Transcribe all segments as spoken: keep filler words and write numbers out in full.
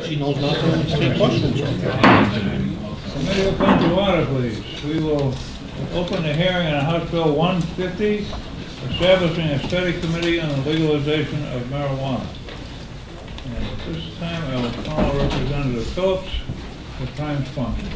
She knows not to take questions. Committee will come to order, please. We will open the hearing on House Bill one fifty, establishing a study committee on the legalization of marijuana. And at this time, I will call Representative Phillips for time sponsor.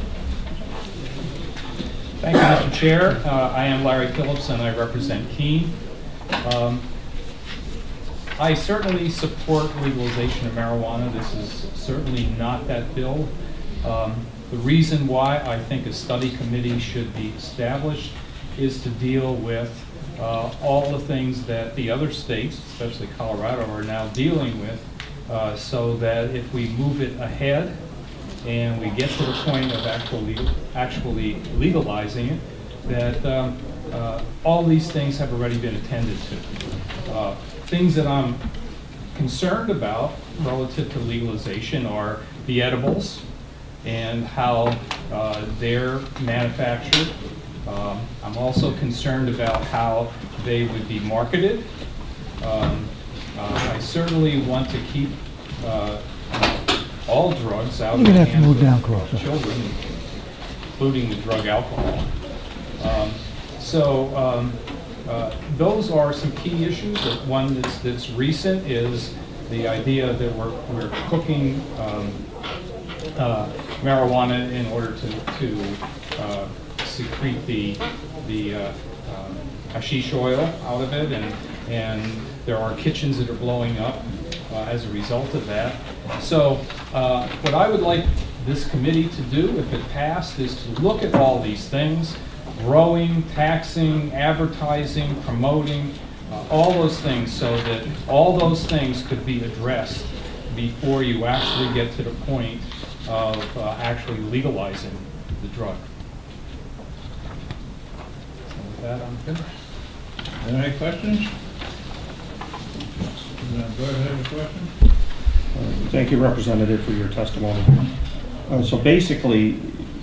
Thank you, Mister Chair. Uh, I am Larry Phillips, and I represent Keene. Um, I certainly support legalization of marijuana. This is certainly not that bill. Um, the reason why I think a study committee should be established is to deal with uh, all the things that the other states, especially Colorado, are now dealing with, uh, so that if we move it ahead and we get to the point of actually, actually legalizing it, that um, uh, all these things have already been attended to. Uh, things that I'm concerned about relative to legalization are the edibles and how uh, they're manufactured. Um, I'm also concerned about how they would be marketed. Um, uh, I certainly want to keep uh, all drugs out of the hands of down children, including the drug alcohol. Um, so um, uh, those are some key issues. The one that's, that's recent is the idea that we're, we're cooking um, uh, marijuana in order to, to uh, secrete the, the uh, um, hashish oil out of it, and, and there are kitchens that are blowing up uh, as a result of that. So uh, what I would like this committee to do, if it passed, is to look at all these things: growing, taxing, advertising, promoting, uh, all those things, so that all those things could be addressed before you actually get to the point of uh, actually legalizing the drug. So with that, I'm finished. Are there any questions? Go ahead, have a question. Uh, thank you, Representative, for your testimony. Uh, so basically,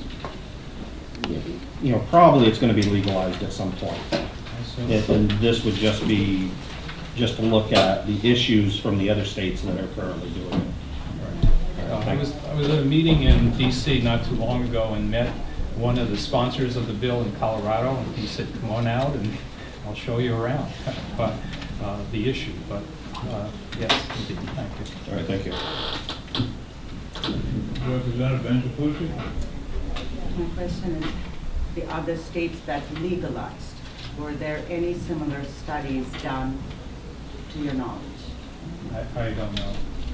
you know, probably it's going to be legalized at some point. If, and this would just be just to look at the issues from the other states that are currently doing it. Uh, I was I was at a meeting in D C not too long ago and met one of the sponsors of the bill in Colorado, and he said, "Come on out, and I'll show you around." But uh, the issue, but uh, yes, indeed. Thank you. All right, thank you. Representative Benjapucci. My question is, the other states that legalized, were there any similar studies done to your knowledge? I, I don't know.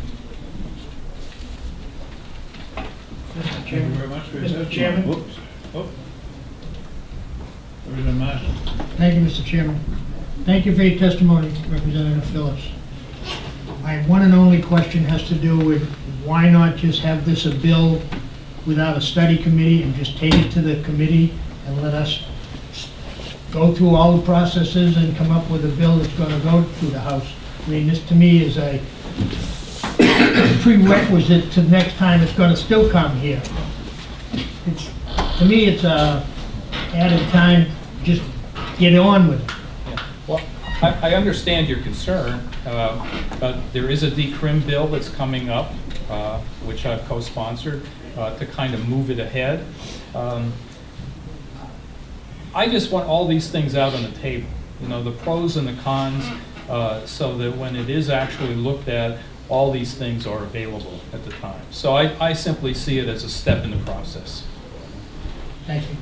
Mister Chairman. Thank you very much for your Mister Chairman. Whoops. Oh. Representative Master. Thank you, Mister Chairman. Thank you for your testimony, Representative Phillips. My one and only question has to do with why not just have this a bill without a study committee and just take it to the committee and let us go through all the processes and come up with a bill that's going to go through the House. I mean, this to me is a prerequisite to next time it's going to still come here. It's, to me, it's a added time, just get on with it. Yeah. Well, I, I understand your concern, uh, but there is a decrim bill that's coming up, uh, which I've co-sponsored, uh, to kind of move it ahead. Um, I just want all these things out on the table, you know, the pros and the cons, uh, so that when it is actually looked at, all these things are available at the time. So I, I simply see it as a step in the process. Thank you.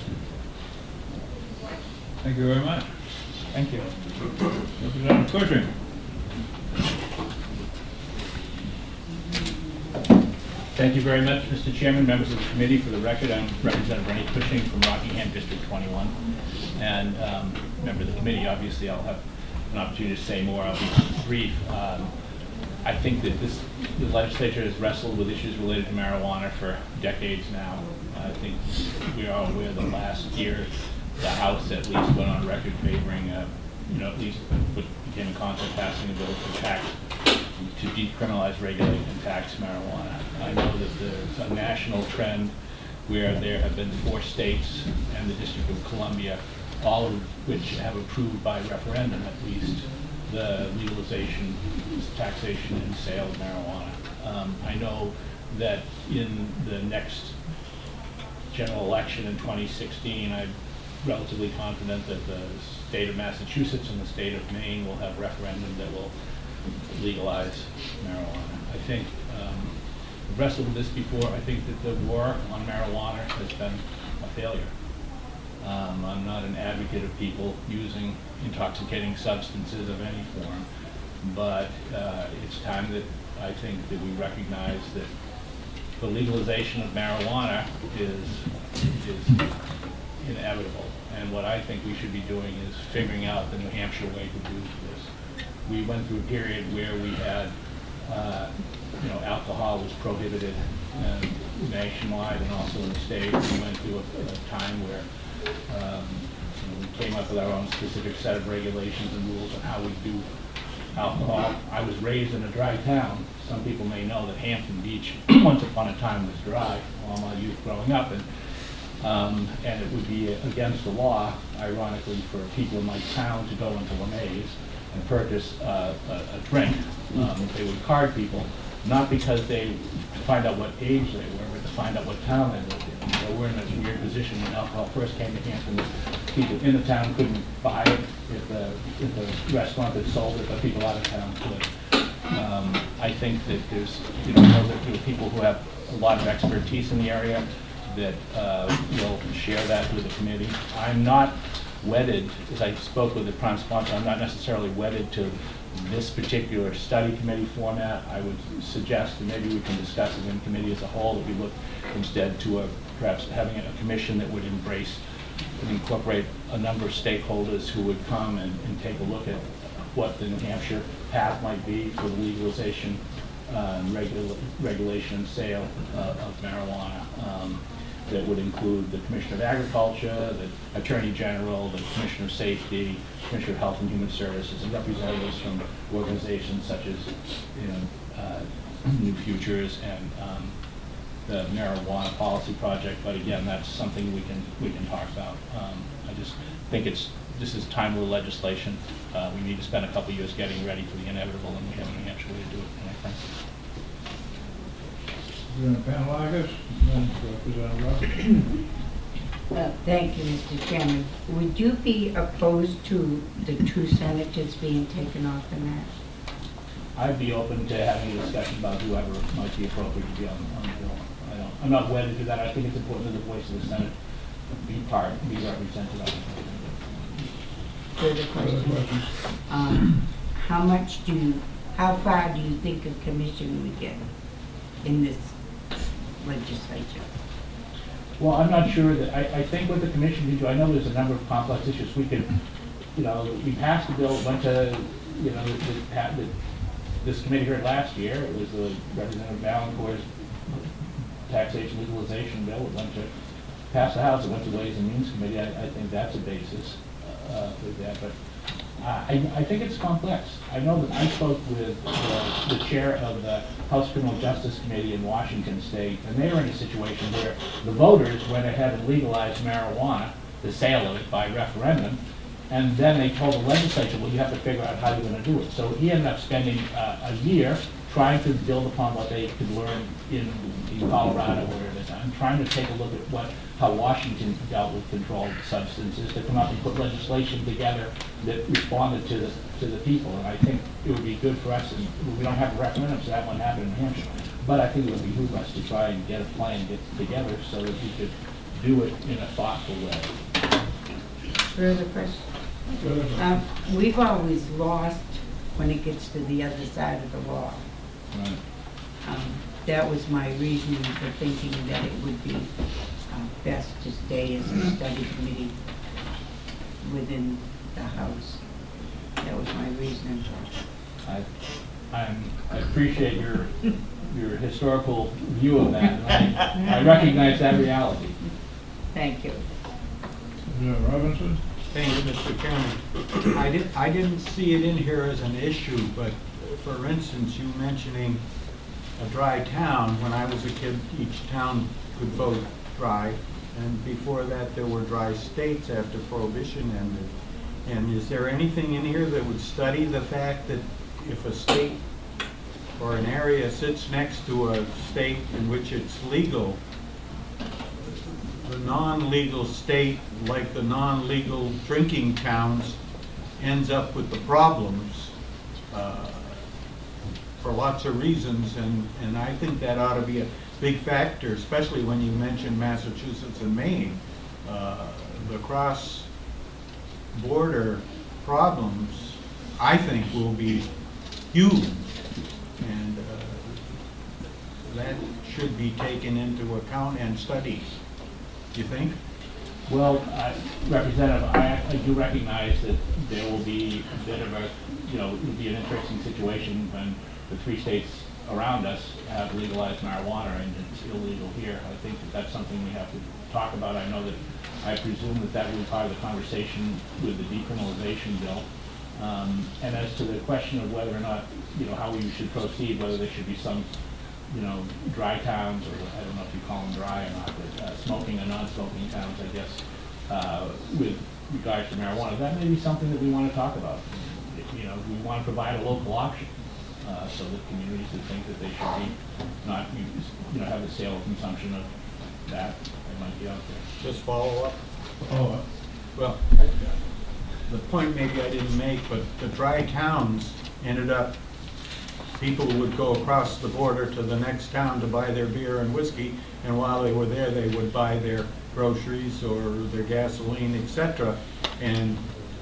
Thank you very much. Thank you. Representative Cushing. Thank you very much, Mister Chairman, members of the committee. For the record, I'm Representative Rennie Cushing from Rockingham, District twenty-one. And um, member of the committee, obviously I'll have an opportunity to say more. I'll be brief. Um, I think that this, the legislature has wrestled with issues related to marijuana for decades now. I think we are aware that last year the House at least went on record favoring, uh, you know, at least what became a concept, passing a bill to tax, to decriminalize, regulate, and tax marijuana. I know that there's a national trend where there have been four states and the District of Columbia, all of which have approved by referendum at least the legalization, taxation, and sale of marijuana. Um, I know that in the next general election in twenty sixteen, I'm relatively confident that the state of Massachusetts and the state of Maine will have referendum that will legalize marijuana. I think, um, I've wrestled with this before, I think that the war on marijuana has been a failure. Um, I'm not an advocate of people using intoxicating substances of any form, but uh, it's time that I think that we recognize that the legalization of marijuana is, is inevitable. And what I think we should be doing is figuring out the New Hampshire way to do this. We went through a period where we had, uh, you know, alcohol was prohibited uh, nationwide and also in the state. We went through a, a time where um, you know, we came up with our own specific set of regulations and rules on how we do alcohol. I was raised in a dry town. Some people may know that Hampton Beach once upon a time was dry all my youth growing up, and um, and it would be against the law, ironically, for people in my town to go into LeMay's and purchase uh, a, a drink. Um, they would card people, not because they to find out what age they were, but to find out what town they lived in. So we're in a weird position when alcohol first came to Hampton. People in the town couldn't buy it if the, if the restaurant that sold it, but people out of town could. Um, I think that there's, you know, I know that there are people who have a lot of expertise in the area that uh, will share that with the committee. I'm not wedded, as I spoke with the prime sponsor, I'm not necessarily wedded to this particular study committee format. I would suggest, and maybe we can discuss it in committee as a whole, that we look instead to a, perhaps having a commission that would embrace and incorporate a number of stakeholders who would come and, and take a look at what the New Hampshire path might be for the legalization, uh, and regula regulation and sale uh, of marijuana. Um, that would include the Commissioner of Agriculture, the Attorney General, the Commissioner of Safety, Commissioner of Health and Human Services, and representatives from organizations such as, you know, uh, New Futures and um, the Marijuana Policy Project. But again, that's something we can we can talk about. Um, I just think it's this is timely legislation. Uh, we need to spend a couple years getting ready for the inevitable, and we have a New Hampshire way to do it. And I think. Representative Panelakis, then Representative Rupp. Uh, Thank you, Mister Chairman. Would you be opposed to the two senators being taken off the map? I'd be open to having a discussion about whoever might be appropriate to be on, on the bill. I don't, I'm not wedded to that. I think it's important that the voice of the Senate be part, be represented on the bill. Further question. Um, how much do you, how far do you think a commission would get in this legislature? Well, I'm not sure that, I, I think what the commission can do, I know there's a number of complex issues. We could, you know, we passed the bill, went to, you know, the, the, the, this committee heard last year. It was the Representative Valancourt's taxation legalization bill. It went to pass the House. It went to Ways and Means Committee. I, I think that's a basis uh, for that. But uh, I, I think it's complex. I know that I spoke with the, the chair of the House Criminal Justice Committee in Washington State, and they were in a situation where the voters went ahead and legalized marijuana, the sale of it by referendum, and then they told the legislature, well, you have to figure out how you're going to do it. So he ended up spending uh, a year trying to build upon what they could learn in, in Colorado, where it is, and trying to take a look at what how Washington dealt with controlled substances, to come up and put legislation together that responded to the to the people. And I think it would be good for us, and we don't have a referendum, so that won't happen in New Hampshire. But I think it would behoove us to try and get a plan, get together, so that we could do it in a thoughtful way. Further question? Um, we've always lost when it gets to the other side of the law. Right. Um, that was my reasoning for thinking that it would be uh, best to stay as a study committee within the House. That was my reasoning for it. I, I'm, I appreciate your your historical view of that, and I, I recognize that reality. Thank you. Representative Robinson. Thank you, Mister Chairman. I didn't, I didn't see it in here as an issue, but for instance, you mentioning a dry town. When I was a kid, each town could vote dry, and before that there were dry states after Prohibition ended. And is there anything in here that would study the fact that if a state or an area sits next to a state in which it's legal, the non-legal state, like the non-legal drinking towns, ends up with the problems uh, for lots of reasons, and, and I think that ought to be a big factor, especially when you mention Massachusetts and Maine. Uh, the cross-border problems, I think, will be huge, and uh, that should be taken into account and studied. Do you think? Well, uh, Representative, I, I do recognize that there will be a bit of a, you know, it would be an interesting situation when the three states around us have legalized marijuana and it's illegal here. I think that that's something we have to talk about. I know that, I presume that that will be part of the conversation with the decriminalization bill. Um, and as to the question of whether or not, you know, how we should proceed, whether there should be some, you know, dry towns, or I don't know if you call them dry or not, but uh, smoking or non-smoking towns, I guess, uh, with regards to marijuana, that may be something that we want to talk about. You know, we want to provide a local option, uh, so that communities that think that they should be not use, you know, have the sale or consumption of that, they might be out there. Just follow up? Follow up. Well, the point maybe I didn't make, but the dry towns ended up, people would go across the border to the next town to buy their beer and whiskey, and while they were there, they would buy their groceries or their gasoline, et cetera. And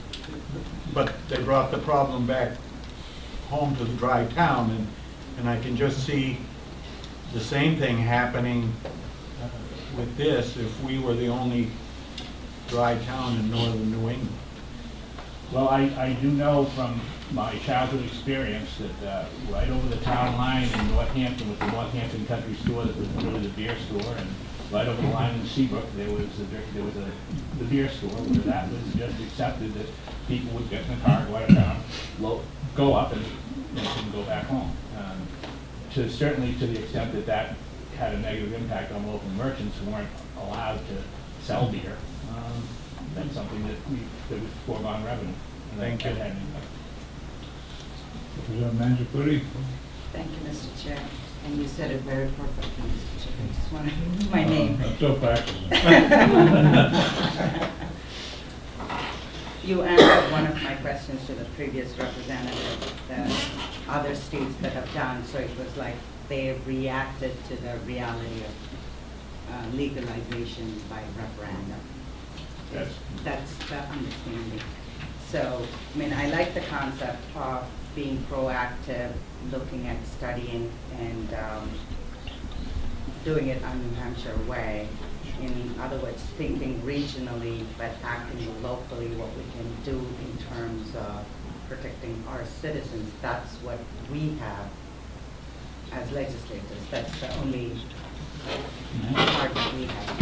but they brought the problem back home to the dry town, and and I can just see the same thing happening uh, with this if we were the only dry town in northern New England. Well, I, I do know from my childhood experience that uh, right over the town line in Northampton with the Northampton Country Store, that was really the beer store, and right over the line in Seabrook there was a, there was a the beer store where that was just accepted that people would get in the car, go out of town, lo go up and, and go back home. Um, to certainly to the extent that that had a negative impact on local merchants who weren't allowed to sell beer. Um, that's something that we that was foregone revenue. And Thank that you. had an impact. Representative Mangiapudi? Thank you, Mister Chair. And you said it very perfectly, Mister Chair. I just want to, my name. I'm still practicing. You answered one of my questions to the previous representative, the other states that have done, so it was like they reacted to the reality of uh, legalization by referendum. Yes. That's the understanding. So, I mean, I like the concept of being proactive, looking at studying and um, doing it on New Hampshire way. In other words, thinking regionally, but acting locally, what we can do in terms of protecting our citizens. That's what we have as legislators. That's the only part that we have.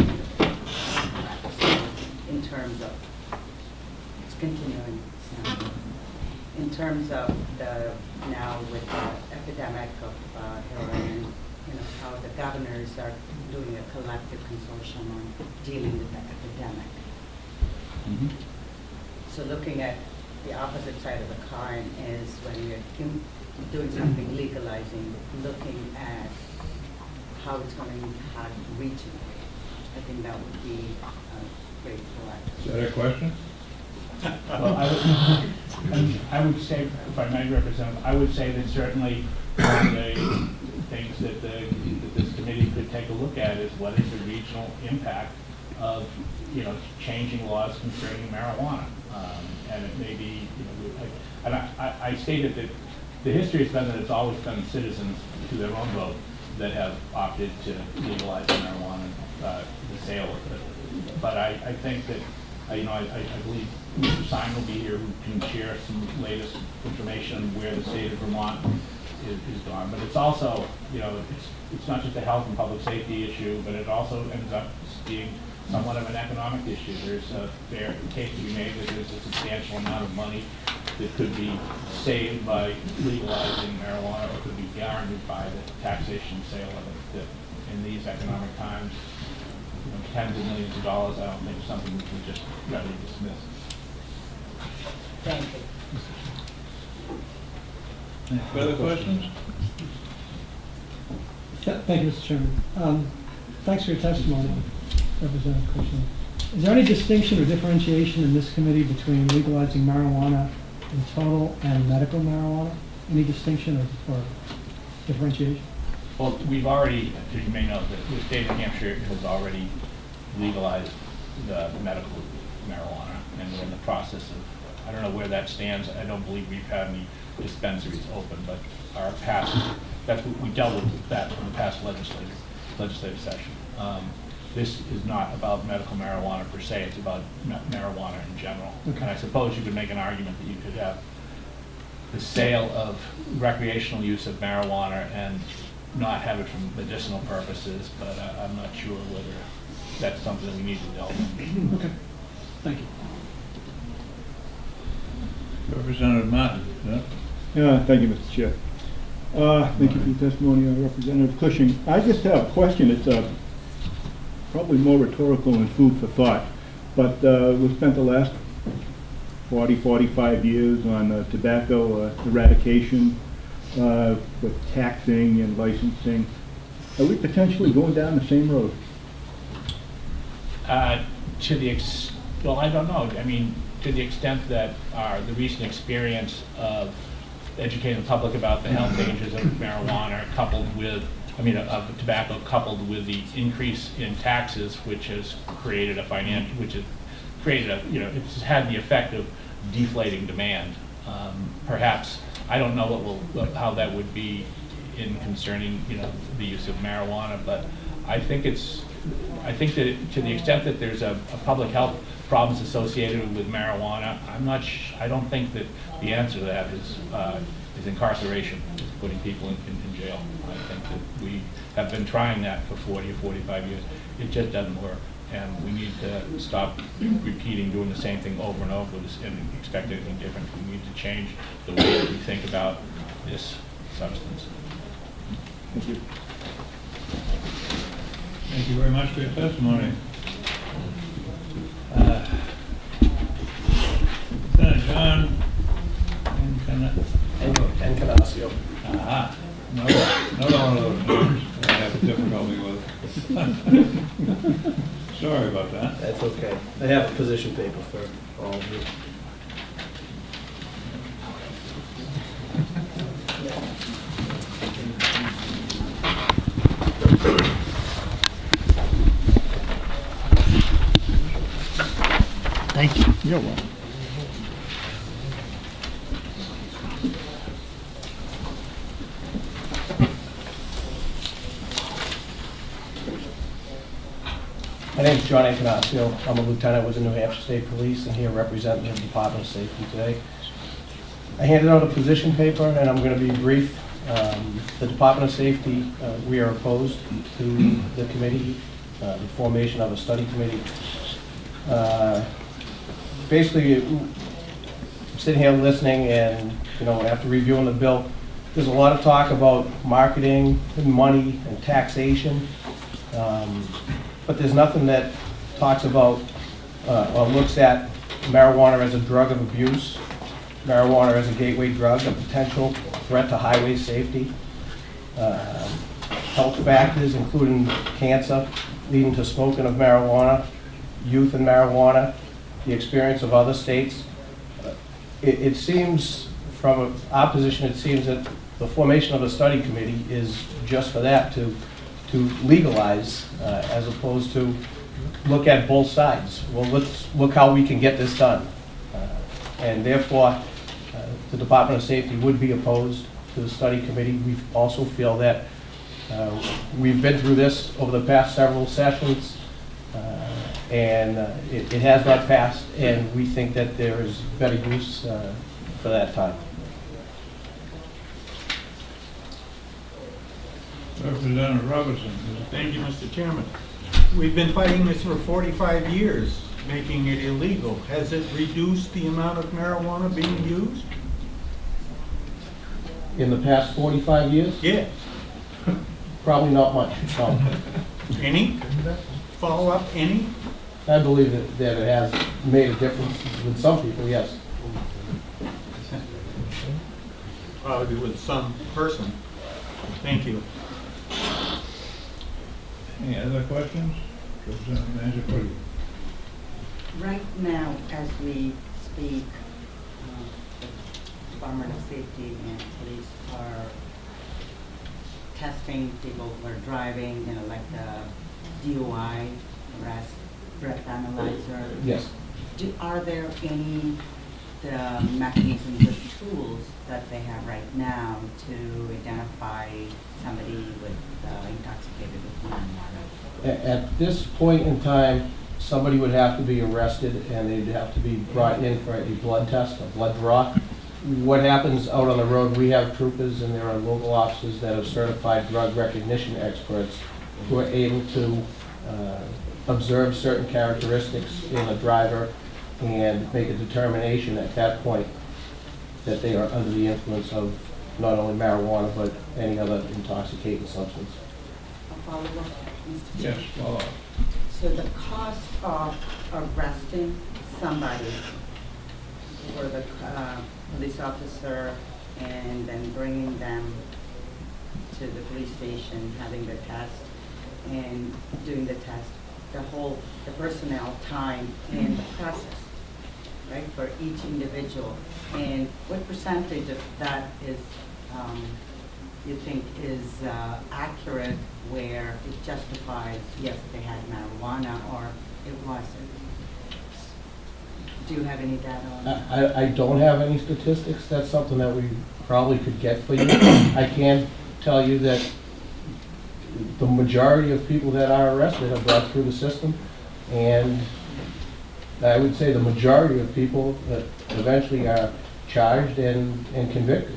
In terms of, it's continuing. So, in terms of the, now with the epidemic of uh, heroin, you know, how the governors are doing a collective consortium on dealing with the epidemic. Mm-hmm. So looking at the opposite side of the coin is when you're in, doing something legalizing, looking at how it's going to impact regionally. I think that would be a great proactive. Is that a question? Well, I would, I would say, if I may represent, I would say that certainly one of the things that, the, that this committee could take a look at is what is the regional impact of, you know, changing laws concerning marijuana. Um, and it may be, you know, I, and I, I, I stated that the history has been that it's always been citizens to their own vote that have opted to legalize marijuana, uh, the sale of it. But I, I think that, uh, you know, I, I believe Mister Stein will be here who can share some latest information on where the state of Vermont is, is gone. But it's also, you know, it's, it's not just a health and public safety issue, but it also ends up being somewhat of an economic issue. There's a fair case to be made that there's a substantial amount of money that could be saved by legalizing marijuana, or could be guaranteed by the taxation sale of it. That in these economic times, you know, tens of millions of dollars, I don't think is something we can just readily dismiss. Thank you. Any further questions? Th- Thank you, Mister Chairman. Um, Thanks for your testimony, Representative Cushing. Is there any distinction or differentiation in this committee between legalizing marijuana in total and medical marijuana? Any distinction or, or differentiation? Well, we've already, as you may know, the, the state of New Hampshire has already legalized the medical marijuana, and we're in the process of, I don't know where that stands. I don't believe we've had any dispensaries open, but our past, that's what we dealt with that in the past legislative legislative session. Um, this is not about medical marijuana per se, it's about ma marijuana in general. Okay. And I suppose you could make an argument that you could have the sale of recreational use of marijuana and not have it for medicinal purposes, but uh, I'm not sure whether that's something that we need to delve into. Okay, thank you. Representative Martin, yeah? Yeah, thank you, Mister Chair. Uh, Thank you for your testimony, uh, Representative Cushing. I just have a question. It's uh, probably more rhetorical and food for thought, but uh, we've spent the last forty, forty-five years on uh, tobacco uh, eradication uh, with taxing and licensing. Are we potentially going down the same road? Uh, to the ex well, I don't know. I mean, to the extent that our the recent experience of educating the public about the health dangers of marijuana, coupled with, I mean, of tobacco, coupled with the increase in taxes, which has created a financial, which has created a, you know, it's had the effect of deflating demand. Um, perhaps I don't know what will, how that would be in concerning, you know, the use of marijuana, but I think it's, I think that to the extent that there's a, a public health problems associated with marijuana, I'm not, sh I don't think that the answer to that is, uh, is incarceration, is putting people in, in, in jail. I think that we have been trying that for forty or forty-five years. It just doesn't work, and we need to stop repeating, doing the same thing over and over with this and expect anything different. We need to change the way that we think about this substance. Thank you. Thank you very much for your testimony. Uh, Lieutenant John Encanasio. Aha, another, another one of those names I have difficulty with. Sorry about that. That's okay. I have a position paper for all of you. Thank you. You're welcome. My name is John Encanasio. I'm a lieutenant with the New Hampshire State Police and here representing the Department of Safety today. I handed out a position paper and I'm going to be brief. Um, the Department of Safety, uh, we are opposed to the committee, uh, the formation of a study committee. Uh, basically, I'm sitting here listening and, you know, after reviewing the bill, there's a lot of talk about marketing and money and taxation. Um, But there's nothing that talks about uh, or looks at marijuana as a drug of abuse, marijuana as a gateway drug, a potential threat to highway safety, uh, health factors including cancer leading to smoking of marijuana, youth and marijuana, the experience of other states. Uh, it, it seems, from our position, it seems that the formation of a study committee is just for that, to to legalize, uh, as opposed to look at both sides. Well, let's look how we can get this done. Uh, and therefore, uh, the Department of Safety would be opposed to the study committee. We also feel that uh, we've been through this over the past several sessions, uh, and uh, it, it has not passed, and we think that there is better use uh, for that time. Representative Robertson. Thank you, Mister Chairman. We've been fighting this for forty-five years, making it illegal. Has it reduced the amount of marijuana being used? In the past forty-five years? Yeah. Probably not much, no. Any? Follow-up, any? I believe that, that it has made a difference with some people, yes. probably with some person. Thank you. Any other questions? Representative Manager Cody. Right now, as we speak, uh, the Department of Safety and police are testing people who are driving, you know, like the D U I, arrest, breath analyzer. Yes. Do, are there any the mechanisms or tools that they have right now to identify somebody with uh, intoxicated with marijuana? A- At this point in time, somebody would have to be arrested and they'd have to be brought in for a blood test, a blood draw. What happens out on the road, we have troopers and there are local officers that are certified drug recognition experts who are able to uh, observe certain characteristics in a driver and make a determination at that point that they are under the influence of not only marijuana but any other intoxicating substance. A follow-up, Mister Yes, Chair? follow up. So the cost of arresting somebody for the uh, police officer and then bringing them to the police station, having the test and doing the test, the whole, the personnel time and the process, right, for each individual. And what percentage of that is, um, you think is uh, accurate where it justifies, yes, they had marijuana or it wasn't? Do you have any data on that? I, I- I don't have any statistics. That's something that we probably could get for you. I can tell you that the majority of people that are arrested have gone through the system, and I would say the majority of people that eventually are charged and, and convicted.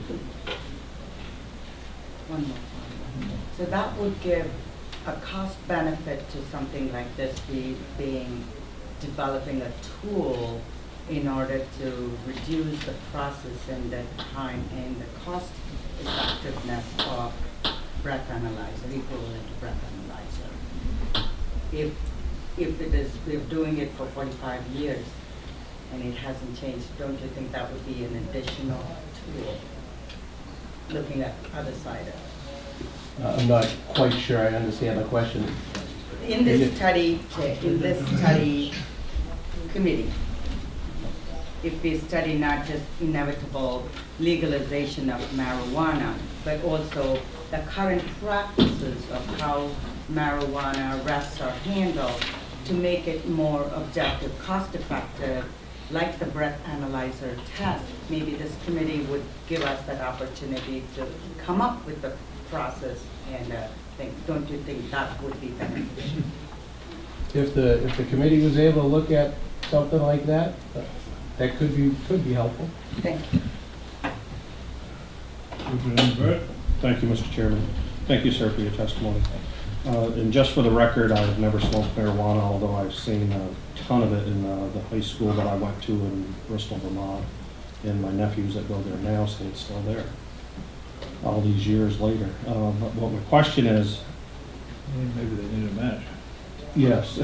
One more. So that would give a cost benefit to something like this, be, being, developing a tool in order to reduce the process and the time and the cost effectiveness of breath analyzer, equivalent to breath analyzer. If, if it is, we're doing it for forty-five years and it hasn't changed, don't you think that would be an additional tool, looking at the other side of it? Uh, I'm not quite sure I understand the question. In this study, in this study committee, if we study not just inevitable legalization of marijuana, but also the current practices of how marijuana arrests are handled to make it more objective, cost-effective, like the breath analyzer test, maybe this committee would give us that opportunity to come up with the process and uh, think, don't you think that would be beneficial? If the, if the committee was able to look at something like that, uh, that could be, could be helpful. Thank you. Representative Burt? Thank you, Mister Chairman. Thank you, sir, for your testimony. Uh, and just for the record, I've never smoked marijuana, although I've seen a ton of it in uh, the high school that I went to in Bristol, Vermont. And my nephews that go there now say it's still there, all these years later. Uh, but what my question is, Maybe they need a match. yes.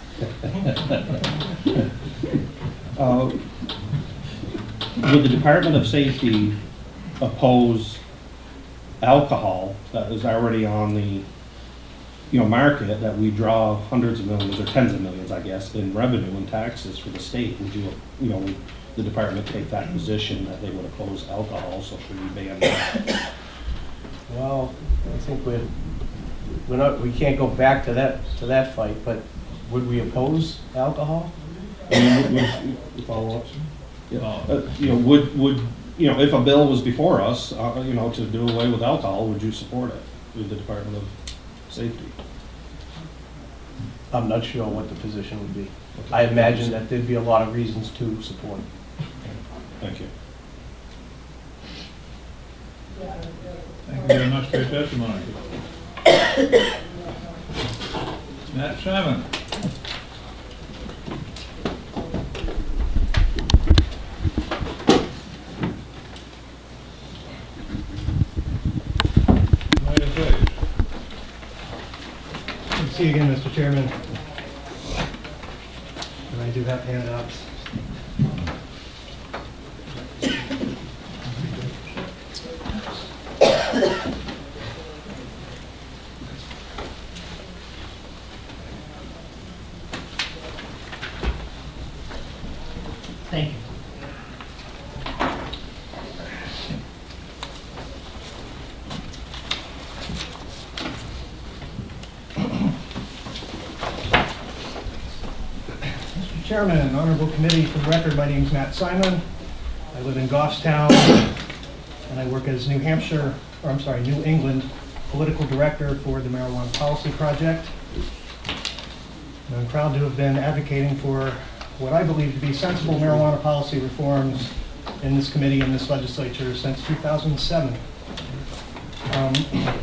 uh, would the Department of Safety oppose alcohol that is already on the you know, market, that we draw hundreds of millions or tens of millions, I guess, in revenue and taxes for the state? Would you, you know, would the department take that position that they would oppose alcohol, so should we ban that? Well, I think we're, we're not, we can't go back to that, to that fight, but would we oppose alcohol? I mean, would- would- Follow-ups? Yeah. Uh, You know, would, would, you know, if a bill was before us, uh, you know, to do away with alcohol, would you support it with the Department of Safety? I'm not sure what the position would be. I imagine that there'd be a lot of reasons to support it. Thank you. Thank you very much for your testimony. Matt Salmon. United States. Good to see you again, Mister Chairman. And I do have handouts. Thank you. Mister Chairman and Honorable Committee, for the record, my name is Matt Simon. I live in Goffstown, and I work as New Hampshire, or I'm sorry, New England Political Director for the Marijuana Policy Project. And I'm proud to have been advocating for what I believe to be sensible marijuana policy reforms in this committee and this legislature since two thousand seven. Um,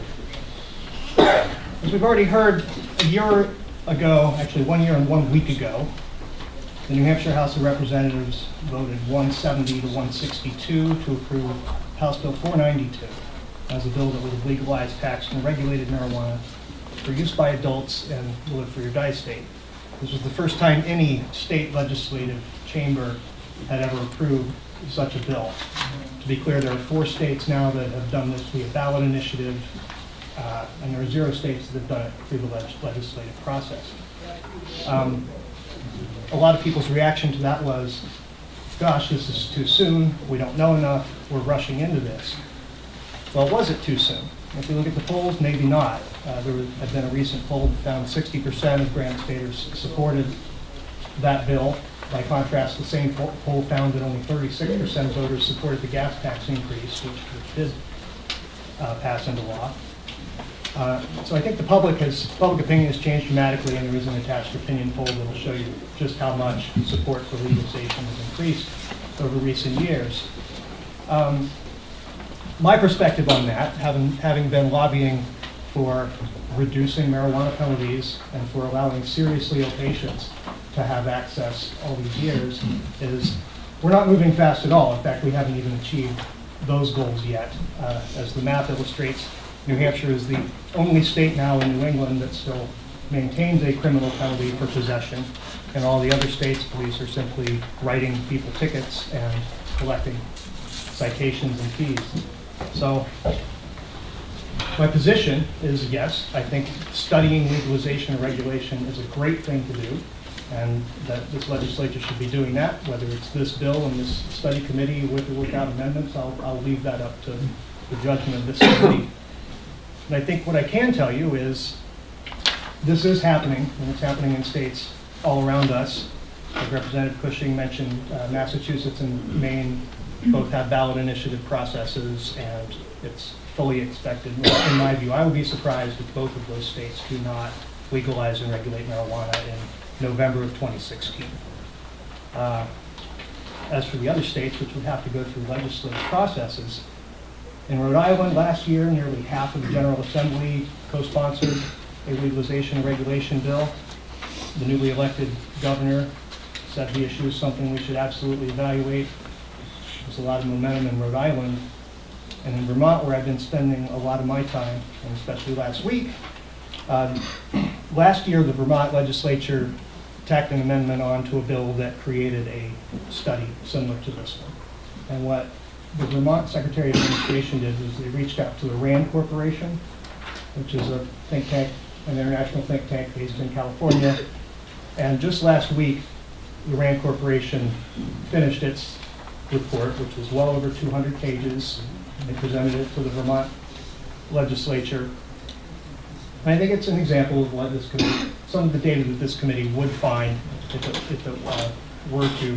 as we've already heard, a year ago, actually one year and one week ago, the New Hampshire House of Representatives voted one seventy to one sixty-two to approve House Bill four ninety-two as a bill that would have legalized, taxed, and regulated marijuana for use by adults and live free or die state. This was the first time any state legislative chamber had ever approved such a bill. To be clear, there are four states now that have done this via ballot initiative, uh, and there are zero states that have done it through the leg legislative process. Um, a lot of people's reaction to that was, gosh, this is too soon, we don't know enough, we're rushing into this. Well, was it too soon? If you look at the polls, maybe not. Uh, there had been a recent poll that found sixty percent of grant staters supported that bill. By contrast, the same poll, poll found that only thirty-six percent of voters supported the gas tax increase, which, which did uh, pass into law. Uh, so I think the public has, public opinion has changed dramatically, and there is an attached opinion poll that will show you just how much support for legalization has increased over recent years. Um, My perspective on that, having, having been lobbying for reducing marijuana penalties and for allowing seriously ill patients to have access all these years, is we're not moving fast at all. In fact, we haven't even achieved those goals yet. Uh, as the map illustrates, New Hampshire is the only state now in New England that still maintains a criminal penalty for possession, and all the other states' police are simply writing people tickets and collecting citations and fees. So my position is, yes, I think studying legalization and regulation is a great thing to do, and that this legislature should be doing that, whether it's this bill and this study committee with or without amendments. I'll, I'll leave that up to the judgment of this committee. And I think what I can tell you is this is happening, and it's happening in states all around us. Like Representative Cushing mentioned, uh, Massachusetts and Maine both have ballot initiative processes, and it's fully expected. In my view, I would be surprised if both of those states do not legalize and regulate marijuana in November of twenty sixteen. Uh, as for the other states, which would have to go through legislative processes, in Rhode Island last year, nearly half of the General Assembly co-sponsored a legalization and regulation bill. The newly elected governor said the issue is something we should absolutely evaluate. There's a lot of momentum in Rhode Island, and in Vermont, where I've been spending a lot of my time, and especially last week. Um, last year, the Vermont legislature tacked an amendment onto a bill that created a study similar to this one. And what the Vermont Secretary of Administration did was they reached out to the RAND Corporation, which is a think tank, an international think tank based in California. And just last week, the RAND Corporation finished its report, which was well over two hundred pages. They presented it to the Vermont legislature. And I think it's an example of what this committee, some of the data that this committee would find if it, if it uh, were to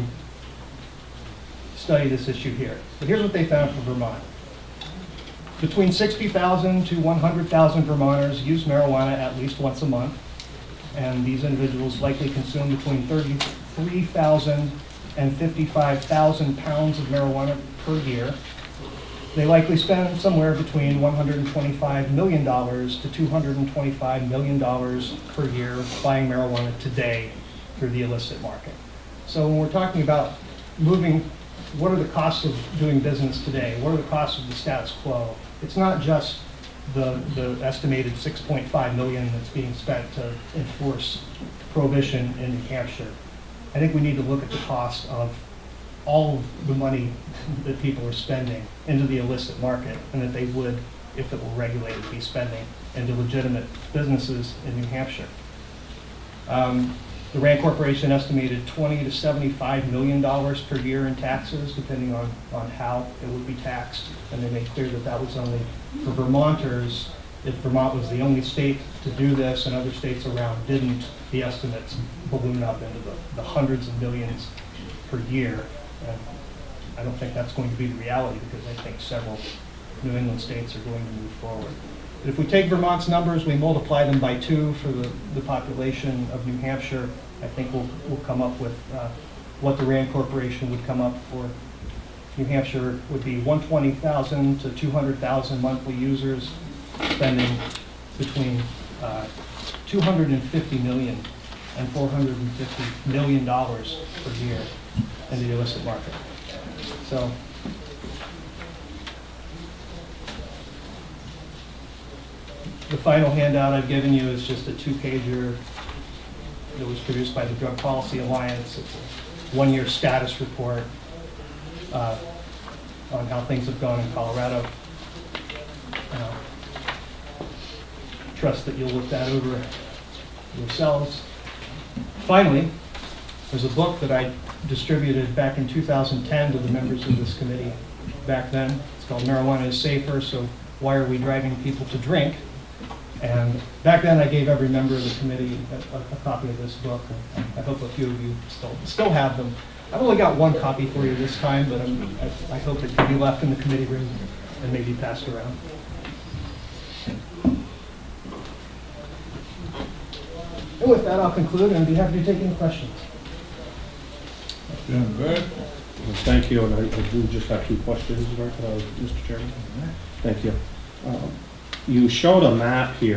study this issue here. But here's what they found for Vermont. Between sixty thousand to one hundred thousand Vermonters use marijuana at least once a month, and these individuals likely consume between thirty-three thousand and fifty-five thousand pounds of marijuana per year. They likely spend somewhere between one hundred twenty-five million dollars to two hundred twenty-five million dollars per year buying marijuana today through the illicit market. So when we're talking about moving, what are the costs of doing business today? What are the costs of the status quo? It's not just the, the estimated six point five million dollars that's being spent to enforce prohibition in New Hampshire. I think we need to look at the cost of all of the money that people are spending into the illicit market, and that they would, if it were regulated, be spending into legitimate businesses in New Hampshire. Um, The Rand Corporation estimated twenty to seventy-five million dollars per year in taxes, depending on, on how it would be taxed. And they made clear that that was only for Vermonters. If Vermont was the only state to do this and other states around didn't, the estimates balloon up into the, the hundreds of millions per year. And I don't think that's going to be the reality, because I think several New England states are going to move forward. But if we take Vermont's numbers, we multiply them by two for the, the population of New Hampshire, I think we'll, we'll come up with uh, what the Rand Corporation would come up for. New Hampshire would be one hundred twenty thousand to two hundred thousand monthly users, spending between uh, two hundred fifty million and four hundred fifty million dollars per year in the illicit market. So, the final handout I've given you is just a two-pager that was produced by the Drug Policy Alliance. It's a one-year status report uh, on how things have gone in Colorado. Uh, trust that you'll look that over yourselves. Finally, there's a book that I distributed back in two thousand ten to the members of this committee back then. It's called Marijuana is Safer, so why are we driving people to drink? And back then I gave every member of the committee a, a, a copy of this book. And I hope a few of you still, still have them. I've only got one copy for you this time, but I'm, I, I hope it can be left in the committee room and maybe passed around. And with that, I'll conclude and be happy to take any questions. Doing good. Well, thank you, and I, I do just have two questions, uh, Mister Chairman. Thank you. Um, you showed a map here,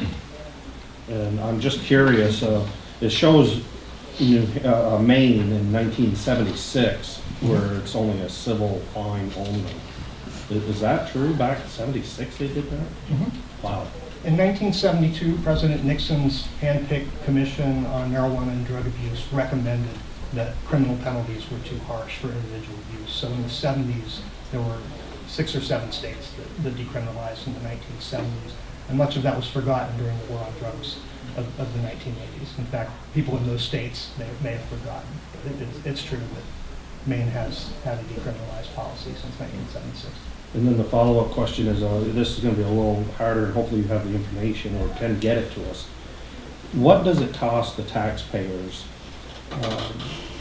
and I'm just curious. Uh, it shows New, uh, Maine in nineteen seventy-six, where it's only a civil fine only. Is, is that true? Back in seventy-six they did that? Mm-hmm. Wow. In nineteen seventy-two, President Nixon's hand-picked Commission on Marijuana and Drug Abuse recommended that criminal penalties were too harsh for individual use. So in the seventies, there were six or seven states that, that decriminalized in the nineteen seventies. And much of that was forgotten during the war on drugs of, of the nineteen eighties. In fact, people in those states may, may have forgotten. But it, it's, it's true that Maine has had a decriminalized policy since nineteen seventy-six. And then the follow-up question is, uh, this is going to be a little harder, and hopefully you have the information or can get it to us. What does it cost the taxpayers, um,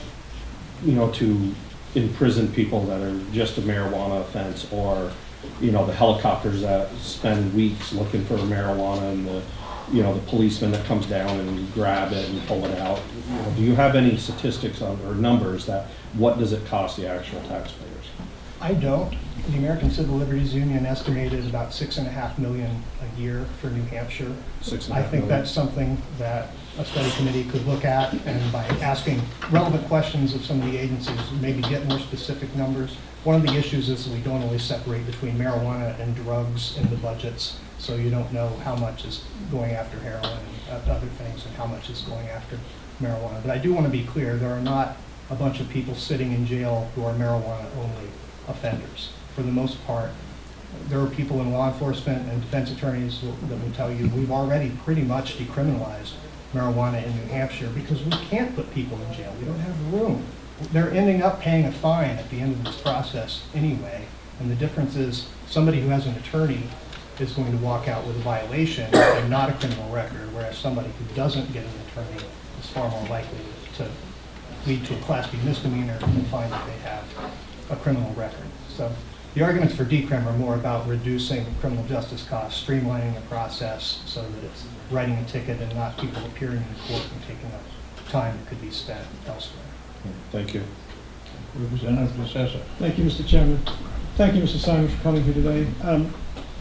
you know, to imprison people that are just a marijuana offense, or, you know, the helicopters that spend weeks looking for marijuana, and the, you know, the policeman that comes down and grab it and pull it out? You know, do you have any statistics on, or numbers that what does it cost the actual taxpayers? I don't. The American Civil Liberties Union estimated about six and a half million a year for New Hampshire. Six and a I half think million. that's something that a study committee could look at, and by asking relevant questions of some of the agencies, maybe get more specific numbers. One of the issues is that we don't always separate between marijuana and drugs in the budgets, so you don't know how much is going after heroin and other things and how much is going after marijuana. But I do want to be clear, there are not a bunch of people sitting in jail who are marijuana-only offenders. For the most part, there are people in law enforcement and defense attorneys that will tell you we've already pretty much decriminalized marijuana in New Hampshire because we can't put people in jail. We don't have room. They're ending up paying a fine at the end of this process anyway. And the difference is somebody who has an attorney is going to walk out with a violation and not a criminal record, whereas somebody who doesn't get an attorney is far more likely to lead to a Class B misdemeanor and find that they have a criminal record. So the arguments for decrim are more about reducing criminal justice costs, streamlining the process so that it's writing a ticket and not people appearing in court and taking up time that could be spent elsewhere. Thank you. Representative DeSessa. Thank you, Mister Chairman. Thank you, Mister Simon, for coming here today. Um,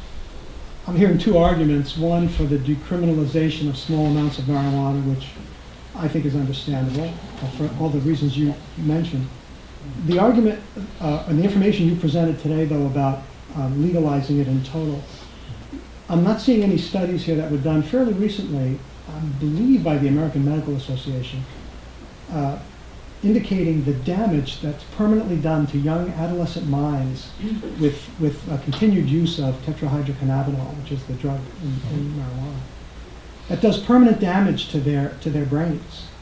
I'm hearing two arguments. One for the decriminalization of small amounts of marijuana, which I think is understandable for all the reasons you mentioned. The argument uh, and the information you presented today, though, about um, legalizing it in total, I'm not seeing any studies here that were done fairly recently, I believe by the American Medical Association, uh, indicating the damage that's permanently done to young adolescent minds with, with uh, continued use of tetrahydrocannabinol, which is the drug in, in marijuana. That does permanent damage to their, to their brains.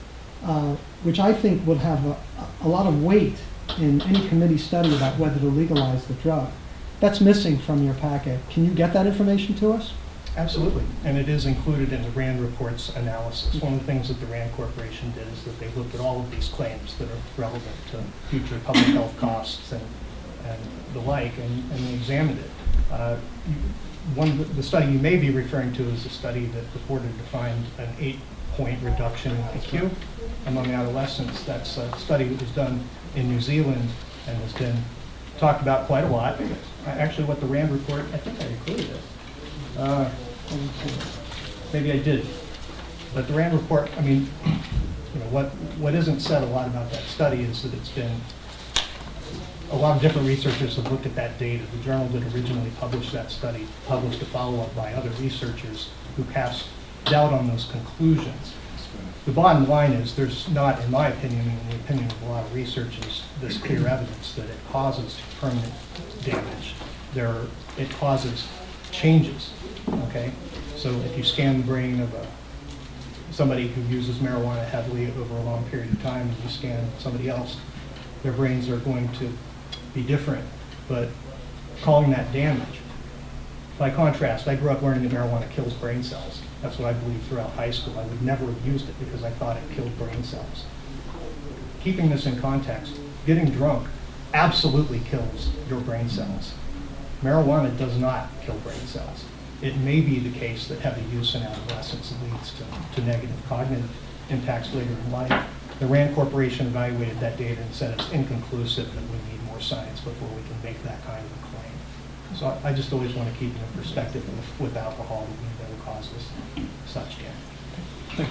uh, which I think would have a, a lot of weight in any committee study about whether to legalize the drug. That's missing from your packet. Can you get that information to us? Absolutely, and it is included in the RAND report's analysis. One of the things that the RAND Corporation did is that they looked at all of these claims that are relevant to future public health costs and, and the like, and, and they examined it. Uh, one, the study you may be referring to is a study that reported to find an eight-point reduction in I Q among adolescents. That's a study that was done in New Zealand and has been talked about quite a lot. Actually, what the RAND report, I think I included it. Uh, maybe I did. But the RAND report, I mean, you know, what, what isn't said a lot about that study is that it's been, a lot of different researchers have looked at that data. The journal that originally published that study published a follow-up by other researchers who cast doubt on those conclusions. The bottom line is there's not, in my opinion, and in the opinion of a lot of researchers, this clear evidence that it causes permanent damage. There, are, it causes changes, okay? So if you scan the brain of a, somebody who uses marijuana heavily over a long period of time, and you scan somebody else, their brains are going to be different, but calling that damage. By contrast, I grew up learning that marijuana kills brain cells. That's what I believed throughout high school. I would never have used it because I thought it killed brain cells. Keeping this in context, getting drunk absolutely kills your brain cells. Marijuana does not kill brain cells. It may be the case that heavy use in adolescence leads to, to negative cognitive impacts later in life. The RAND Corporation evaluated that data and said it's inconclusive, that we need more science before we can make that kind of a claim. So I, I just always want to keep it in perspective with, with alcohol, that we never causes such damage.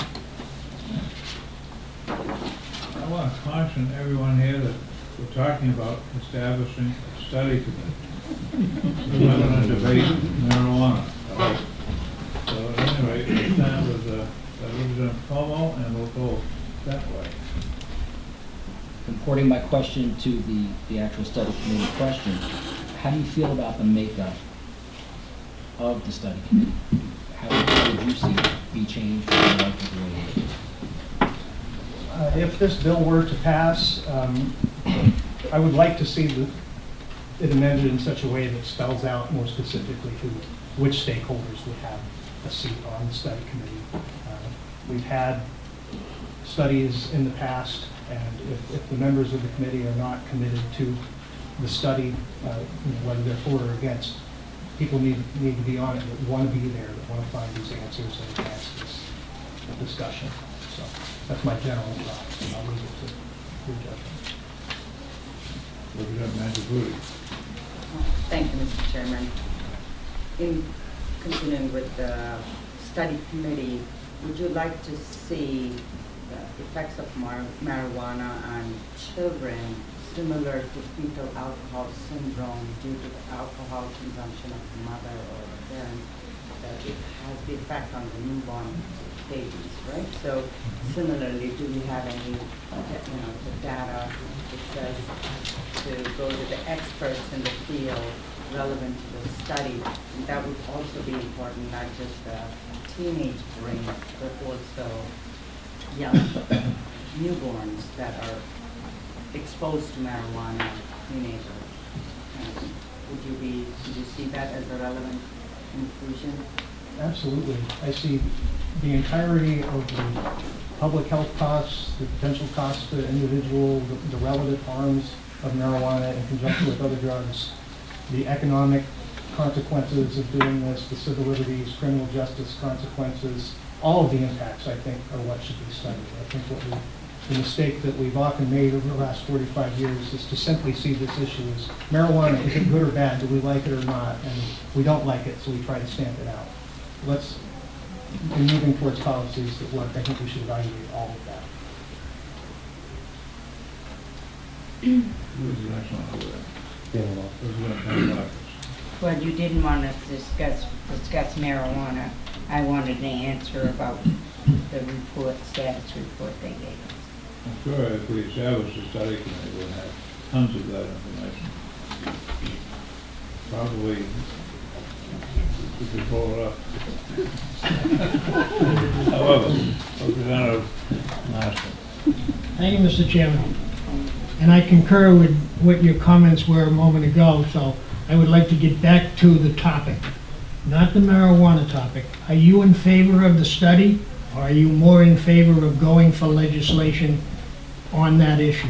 I want to caution everyone here that we're talking about establishing a study committee. We're not going to debate marijuana. Right? So at any rate, it's time with uh, Representative Como, and we'll go that way. Importing my question to the, the actual study committee question, how do you feel about the makeup of the study committee? How would, how would you see it be changed or like the way it is? Uh, if this bill were to pass, um, I would like to see the, it amended in such a way that spells out more specifically who, which stakeholders would have a seat on the study committee. Uh, we've had studies in the past, and if, if the members of the committee are not committed to the study, uh, you know, whether they're for or against, people need, need to be on it that want to be there, that want to find these answers and advance this discussion. So that's my general thought, and I'll leave it to your judgment. Representative Thank you, Mister Chairman. In continuing with the study committee, would you like to see the effects of mar marijuana on children similar to fetal alcohol syndrome due to the alcohol consumption of the mother or the parent, that it has the effect on the newborn babies, right? So similarly, do we have any, you know, the data that says to go to the experts in the field relevant to the study? And that would also be important, not just the teenage brain, but also young newborns that are exposed to marijuana, teenagers. Um, would you be, would you see that as a relevant inclusion? Absolutely. I see the entirety of the public health costs, the potential costs to the individual, the, the relative harms of marijuana in conjunction with other drugs, the economic consequences of doing this, the civil liberties, criminal justice consequences, all of the impacts, I think, are what should be studied. I think what we, the mistake that we've often made over the last forty-five years is to simply see this issue as marijuana, is it good or bad, do we like it or not, and we don't like it, so we try to stamp it out. Let's be moving towards policies that work. I think we should evaluate all of that. Who's the next one over there? Representative Well, you didn't want to discuss, discuss marijuana. I wanted an answer about the report, status report they gave us. I'm sure if we established a study committee, we'll have tons of that information. Probably, we could pull it up. However, Representative Master. Thank you, Mister Chairman. And I concur with what your comments were a moment ago, so I would like to get back to the topic, not the marijuana topic. Are you in favor of the study, or are you more in favor of going for legislation on that issue?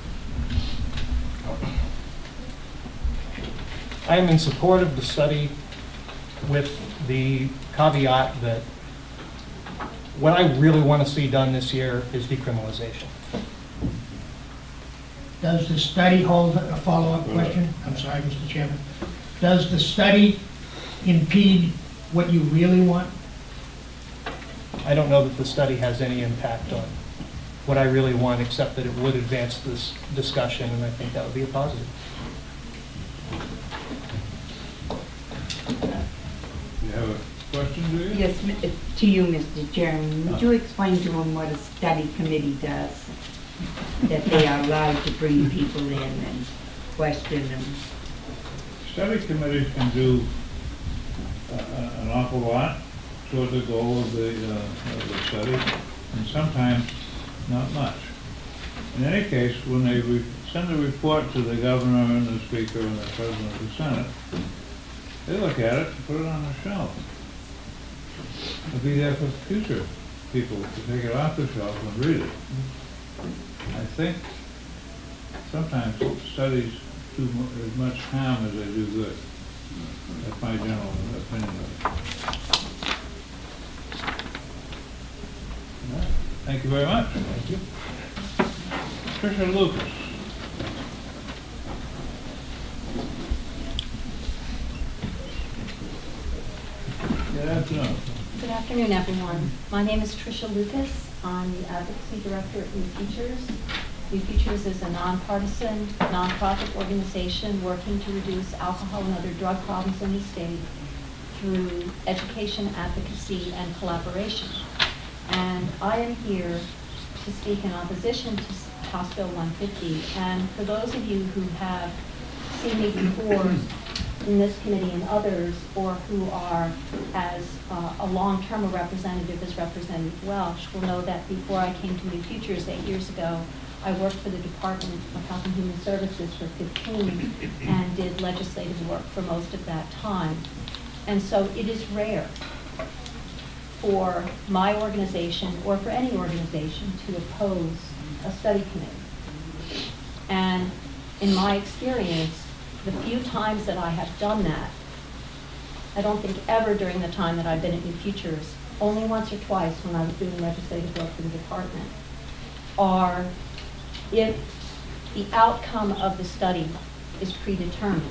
I am in support of the study with the caveat that what I really want to see done this year is decriminalization. Does the study hold, a follow-up question? I'm sorry, Mister Chairman. Does the study impede what you really want? I don't know that the study has any impact on what I really want, except that it would advance this discussion, and I think that would be a positive. You have a question, do you? Yes, m- uh, to you, Mister Chairman. Would you explain to him what a study committee does? That they are allowed to bring people in and question them? Study committees can do uh, an awful lot toward the goal of the, uh, of the study, and sometimes not much. In any case, when they re send a report to the governor and the speaker and the president of the Senate, they look at it and put it on the shelf. It'll be there for future people to take it off the shelf and read it. I think sometimes studies do mo as much harm as they do good. That's my general opinion of it. All right. Thank you very much. Thank you. Tricia Lucas. Good afternoon. Good afternoon, everyone. My name is Tricia Lucas. I'm the Advocacy Director at New Futures. New Futures is a nonpartisan, nonprofit organization working to reduce alcohol and other drug problems in the state through education, advocacy, and collaboration. And I am here to speak in opposition to House Bill one fifty. And for those of you who have seen me before in this committee and others, or who are as uh, a long-term representative as Representative Welch, will know that before I came to New Futures eight years ago, I worked for the Department of Health and Human Services for fifteen and did legislative work for most of that time. And so it is rare for my organization or for any organization to oppose a study committee. And in my experience, the few times that I have done that, I don't think ever during the time that I've been at New Futures, only once or twice when I was doing legislative work for the department, are if the outcome of the study is predetermined,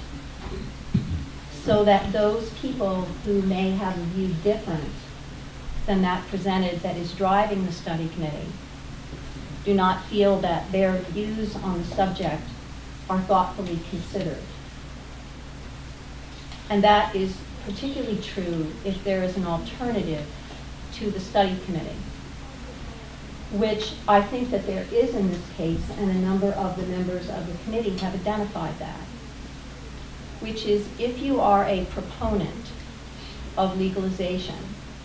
so that those people who may have a view different than that presented that is driving the study committee do not feel that their views on the subject are thoughtfully considered. And that is particularly true if there is an alternative to the study committee, which I think that there is in this case, and a number of the members of the committee have identified that, which is if you are a proponent of legalization,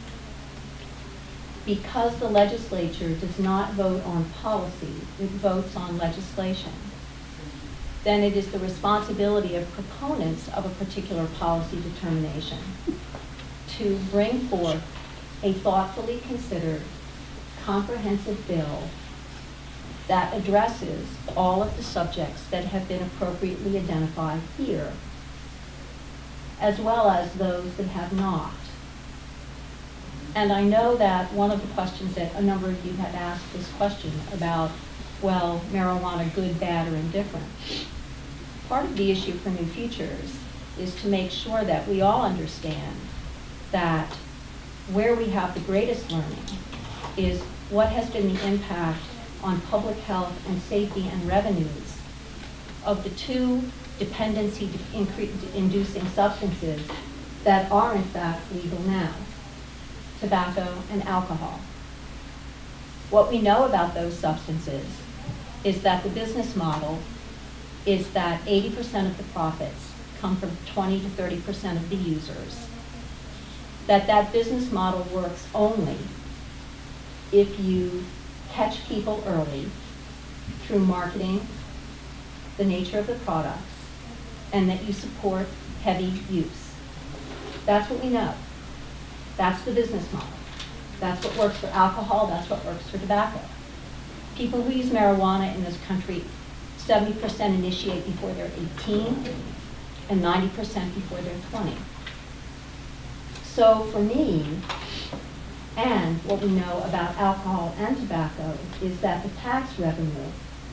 because the legislature does not vote on policy, it votes on legislation, then it is the responsibility of proponents of a particular policy determination to bring forth a thoughtfully considered, comprehensive bill that addresses all of the subjects that have been appropriately identified here, as well as those that have not. And I know that one of the questions that a number of you had asked this question about, well, marijuana, good, bad, or indifferent. Part of the issue for New Futures is to make sure that we all understand that where we have the greatest learning is what has been the impact on public health and safety and revenues of the two dependency-inducing substances that are in fact legal now, tobacco and alcohol. What we know about those substances is that the business model is that eighty percent of the profits come from twenty to thirty percent of the users. That that business model works only if you catch people early through marketing, the nature of the products, and that you support heavy use. That's what we know. That's the business model. That's what works for alcohol, that's what works for tobacco. People who use marijuana in this country, seventy percent initiate before they're eighteen, and ninety percent before they're twenty. So for me, and what we know about alcohol and tobacco, is that the tax revenue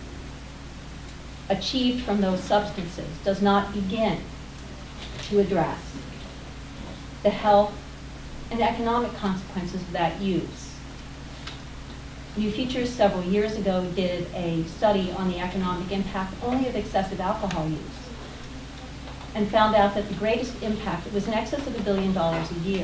achieved from those substances does not begin to address the health and economic consequences of that use. New Futures several years ago did a study on the economic impact only of excessive alcohol use, and found out that the greatest impact, it was in excess of a billion dollars a year.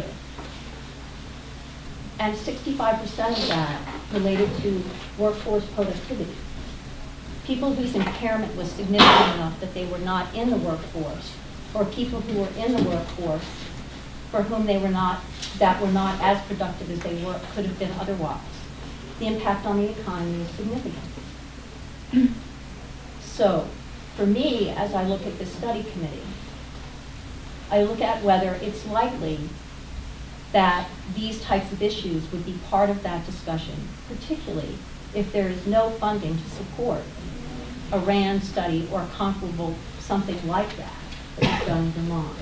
And sixty-five percent of that related to workforce productivity. People whose impairment was significant enough that they were not in the workforce, or people who were in the workforce for whom they were not, that were not as productive as they were, could have been otherwise. The impact on the economy is significant. So, for me, as I look at this study committee, I look at whether it's likely that these types of issues would be part of that discussion, particularly if there is no funding to support a RAND study or comparable something like that that is done in Vermont.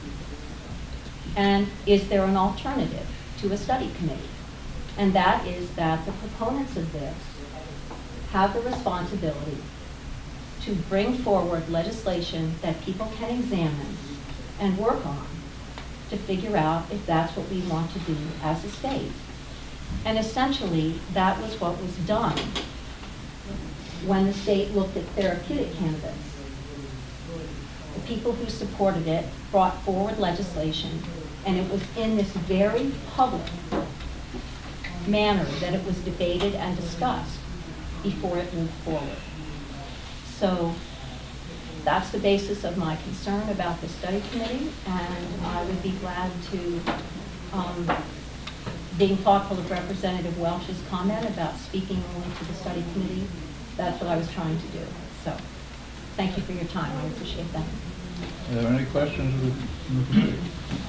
And is there an alternative to a study committee? And that is that the proponents of this have the responsibility to bring forward legislation that people can examine and work on to figure out if that's what we want to do as a state. And essentially, that was what was done when the state looked at therapeutic cannabis. The people who supported it brought forward legislation, and it was in this very public manner that it was debated and discussed before it moved forward. So that's the basis of my concern about the study committee, and I would be glad to, um, being thoughtful of Representative Welch's comment about speaking only to the study committee. That's what I was trying to do. So thank you for your time. I appreciate that. Are there any questions of the- from the committee?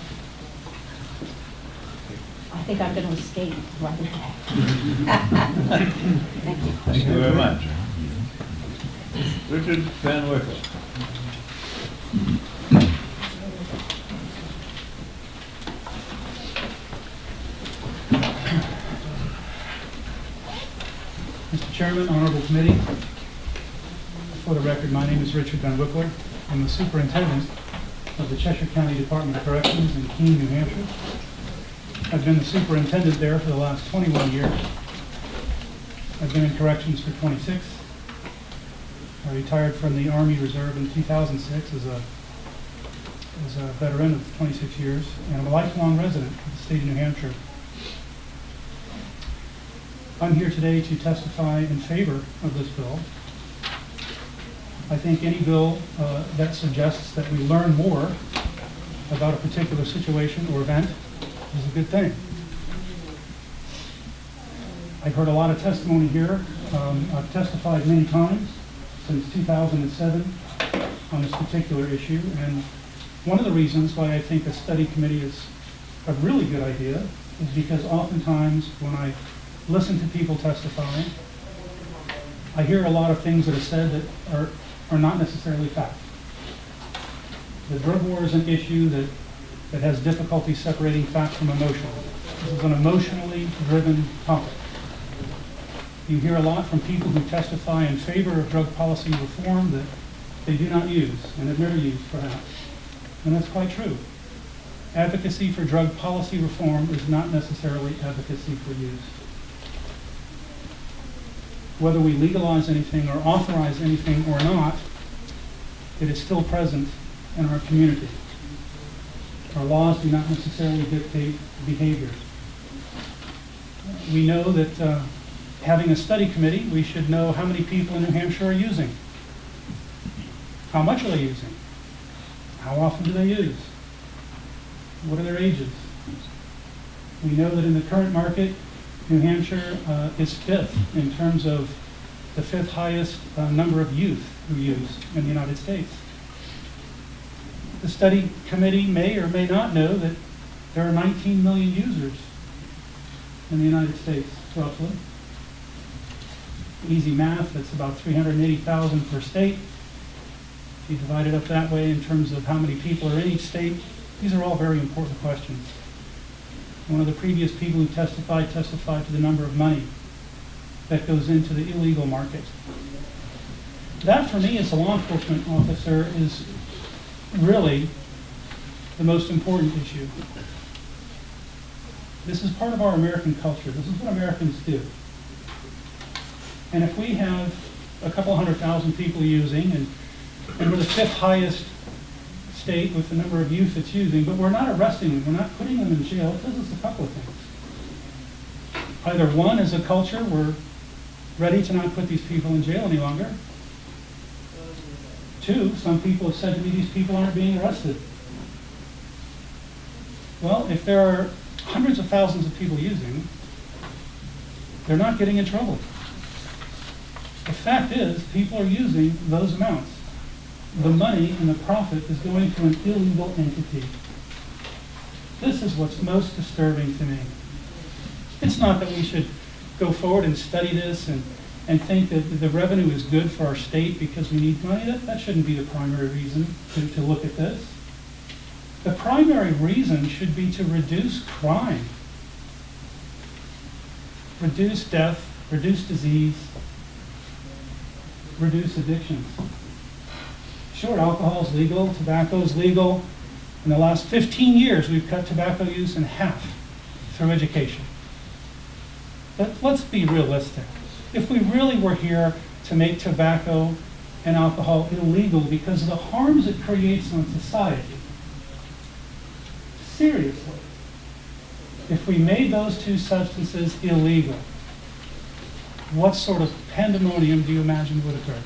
I think I'm going to escape right now. Thank you. Thank you very much. Richard Van Wickle. Mister Chairman, Honorable Committee, for the record, my name is Richard Van Wickler. I'm the Superintendent of the Cheshire County Department of Corrections in Keene, New Hampshire. I've been the superintendent there for the last twenty-one years. I've been in corrections for twenty-six. I retired from the Army Reserve in two thousand six as a, as a veteran of twenty-six years, and I'm a lifelong resident of the state of New Hampshire. I'm here today to testify in favor of this bill. I think any bill uh, that suggests that we learn more about a particular situation or event is a good thing. I've heard a lot of testimony here. Um, I've testified many times since two thousand seven on this particular issue, and one of the reasons why I think a study committee is a really good idea is because oftentimes when I listen to people testifying, I hear a lot of things that are said that are, are not necessarily fact. The drug war is an issue that, that has difficulty separating fact from emotion. This is an emotionally driven topic. You hear a lot from people who testify in favor of drug policy reform that they do not use and have never used, perhaps. And that's quite true. Advocacy for drug policy reform is not necessarily advocacy for use. Whether we legalize anything or authorize anything or not, it is still present in our community. Our laws do not necessarily dictate behavior. We know that uh, having a study committee, we should know how many people in New Hampshire are using. How much are they using? How often do they use? What are their ages? We know that in the current market, New Hampshire uh, is fifth in terms of the fifth highest uh, number of youth who use in the United States. The study committee may or may not know that there are nineteen million users in the United States, roughly. Easy math, that's about three hundred eighty thousand per state. If you divide it up that way in terms of how many people are in each state, these are all very important questions. One of the previous people who testified testified to the number of money that goes into the illegal market. That, for me, as a law enforcement officer, is really the most important issue. This is part of our American culture. This is what Americans do. And if we have a couple hundred thousand people using, and, and we're the fifth highest state with the number of youth that's using, but we're not arresting them, we're not putting them in jail, it does us a couple of things. Either one, as a culture, we're ready to not put these people in jail any longer. Two, some people have said to me these people aren't being arrested. Well, if there are hundreds of thousands of people using, they're not getting in trouble. The fact is, people are using those amounts. The money and the profit is going to an illegal entity. This is what's most disturbing to me. It's not that we should go forward and study this and, and think that the revenue is good for our state because we need money. That, that shouldn't be the primary reason to, to look at this. The primary reason should be to reduce crime, reduce death, reduce disease, reduce addictions. Sure, alcohol is legal, tobacco is legal. In the last fifteen years, we've cut tobacco use in half through education. But let's be realistic. If we really were here to make tobacco and alcohol illegal because of the harms it creates on society, seriously, if we made those two substances illegal, what sort of pandemonium do you imagine would occur?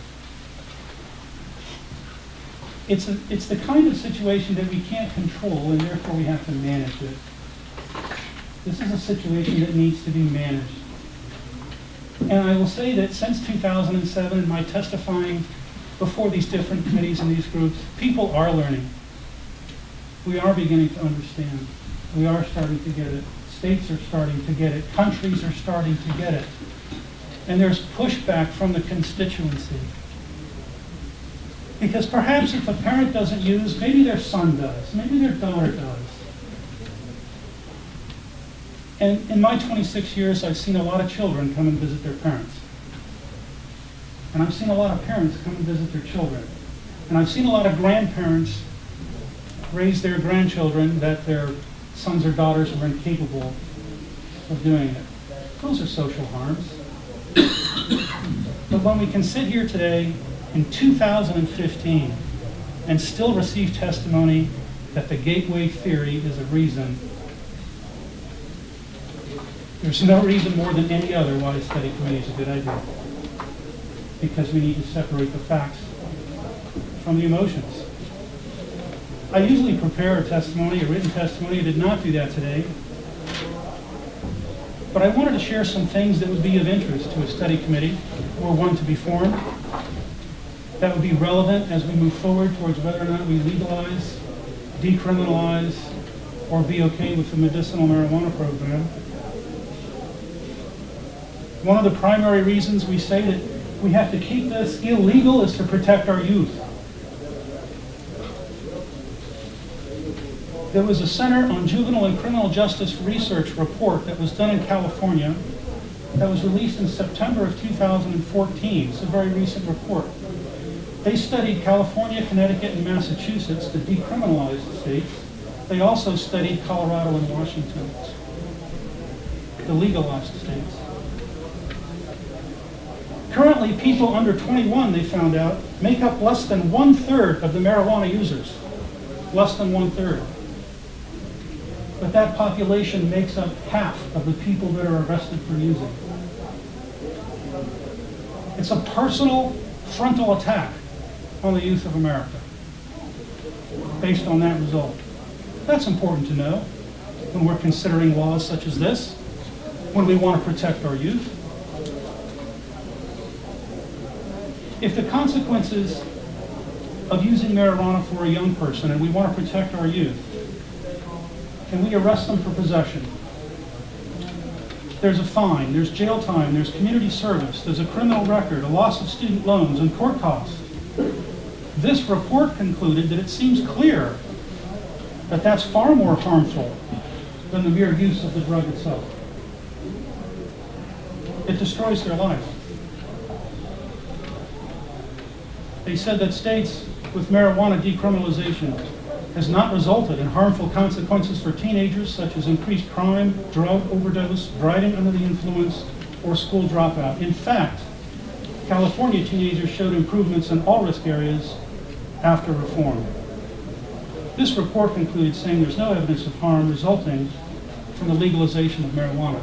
It's, a, it's the kind of situation that we can't control, and therefore we have to manage it. This is a situation that needs to be managed. And I will say that since two thousand seven, in my testifying before these different committees and these groups, people are learning. We are beginning to understand. We are starting to get it. States are starting to get it. Countries are starting to get it. And there's pushback from the constituency. Because perhaps if a parent doesn't use, maybe their son does, maybe their daughter does. And in my twenty-six years, I've seen a lot of children come and visit their parents. And I've seen a lot of parents come and visit their children. And I've seen a lot of grandparents raise their grandchildren that their sons or daughters were incapable of doing it. Those are social harms. But when we can sit here today in two thousand fifteen and still receive testimony that the gateway theory is a reason, there's no reason more than any other why a study committee is a good idea. Because we need to separate the facts from the emotions. I usually prepare a testimony, a written testimony. I did not do that today. But I wanted to share some things that would be of interest to a study committee, or one to be formed, that would be relevant as we move forward towards whether or not we legalize, decriminalize, or be okay with the medicinal marijuana program. One of the primary reasons we say that we have to keep this illegal is to protect our youth. There was a Center on Juvenile and Criminal Justice Research report that was done in California that was released in September of two thousand fourteen. It's a very recent report. They studied California, Connecticut, and Massachusetts, the decriminalized states. They also studied Colorado and Washington, the legalized states. Currently, people under twenty-one, they found out, make up less than one-third of the marijuana users. Less than one-third. But that population makes up half of the people that are arrested for using. It's a personal frontal attack on the youth of America based on that result. That's important to know when we're considering laws such as this. when we want to protect our youth? If the consequences of using marijuana for a young person and we want to protect our youth, can we arrest them for possession? There's a fine, there's jail time, there's community service, there's a criminal record, a loss of student loans, and court costs. This report concluded that it seems clear that that's far more harmful than the mere use of the drug itself. It destroys their life. They said that states with marijuana decriminalization has not resulted in harmful consequences for teenagers such as increased crime, drug overdose, driving under the influence, or school dropout. In fact, California teenagers showed improvements in all risk areas after reform. This report concluded saying there's no evidence of harm resulting from the legalization of marijuana.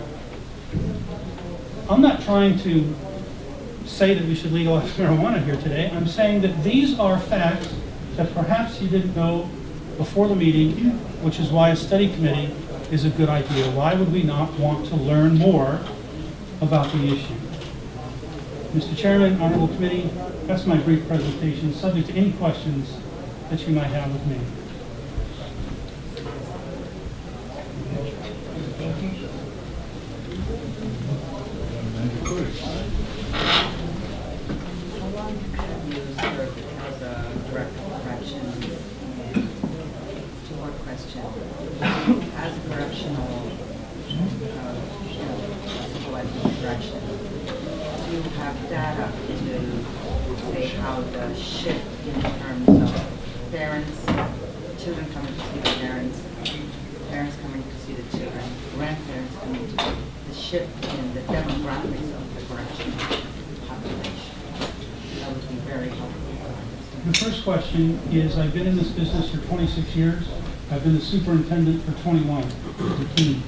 I'm not trying to say that we should legalize marijuana here today. I'm saying that these are facts that perhaps you didn't know before the meeting, which is why a study committee is a good idea. Why would we not want to learn more about the issue? Mister Chairman, Honorable Committee, that's my brief presentation, subject to any questions that you might have with me. As a correctional, uh, you know, supervisor correction, do you have data to say how the shift in terms of parents, children coming to see the parents, parents coming to see the children, grandparents coming to see the shift in the demographics of the correctional population? That would be very helpful. The first question is, I've been in this business for twenty-six years. I've been the superintendent for twenty-one as a teen.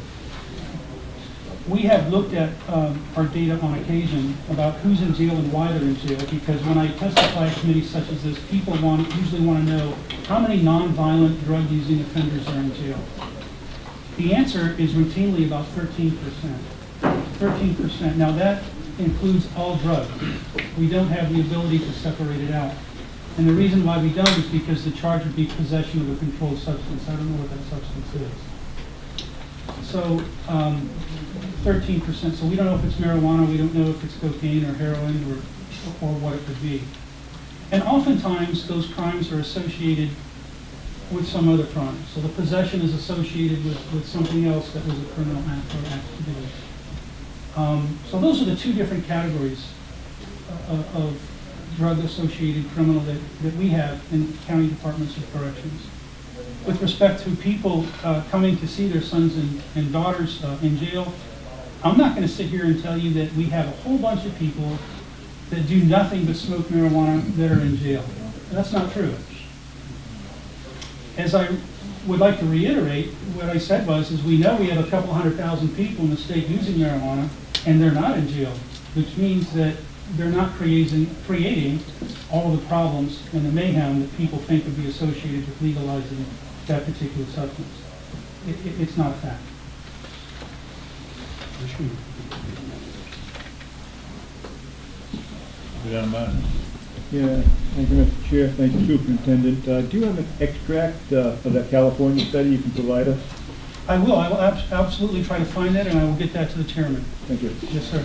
We have looked at um, our data on occasion about who's in jail and why they're in jail, because when I testify at committees such as this, people want, usually want to know how many nonviolent drug-using offenders are in jail. The answer is routinely about thirteen percent. thirteen percent. Now that includes all drugs. We don't have the ability to separate it out. And the reason why we don't is because the charge would be possession of a controlled substance. I don't know what that substance is. So um, thirteen percent. So we don't know if it's marijuana. We don't know if it's cocaine or heroin or, or what it could be. And oftentimes those crimes are associated with some other crime. So the possession is associated with, with something else that was a criminal act or activity. Um, so those are the two different categories uh, of drug-associated criminal that, that we have in county departments of corrections. With respect to people uh, coming to see their sons and, and daughters uh, in jail, I'm not going to sit here and tell you that we have a whole bunch of people that do nothing but smoke marijuana that are in jail. That's not true. As I would like to reiterate, what I said was, is we know we have a couple hundred thousand people in the state using marijuana, and they're not in jail, which means that they're not creating, creating all of the problems and the mayhem that people think would be associated with legalizing that particular substance. It, it, it's not a fact. Yeah, thank you, Mister Chair. Thank you, Superintendent. Uh, do you have an extract uh, of that California study you can provide us? I will. I will ab absolutely try to find that, and I will get that to the chairman. Thank you. Yes, sir.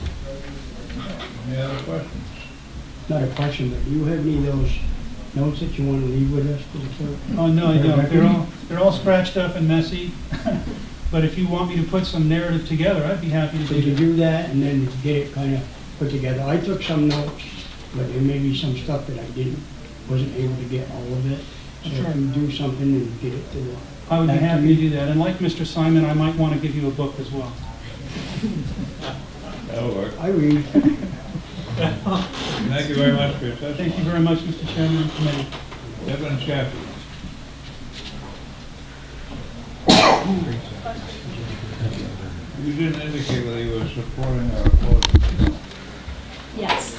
Any other questions? Not a question, but do you have any of those notes that you want to leave with us to the clerk? Oh, no, I don't. They're all, they're all scratched up and messy. But if you want me to put some narrative together, I'd be happy to So do you that. do that and then get it kind of put together. I took some notes, but there may be some stuff that I didn't, wasn't able to get all of it. So Sure. if you do something and get it to the... I would be back to happy me. to do that. And like Mister Simon, I might want to give you a book as well. That'll work. I read. Thank you very much for your testimony. Thank you very much, Mister Chairman and committee. Evan Chaffee. You didn't indicate whether you were supporting or opposing. Yes.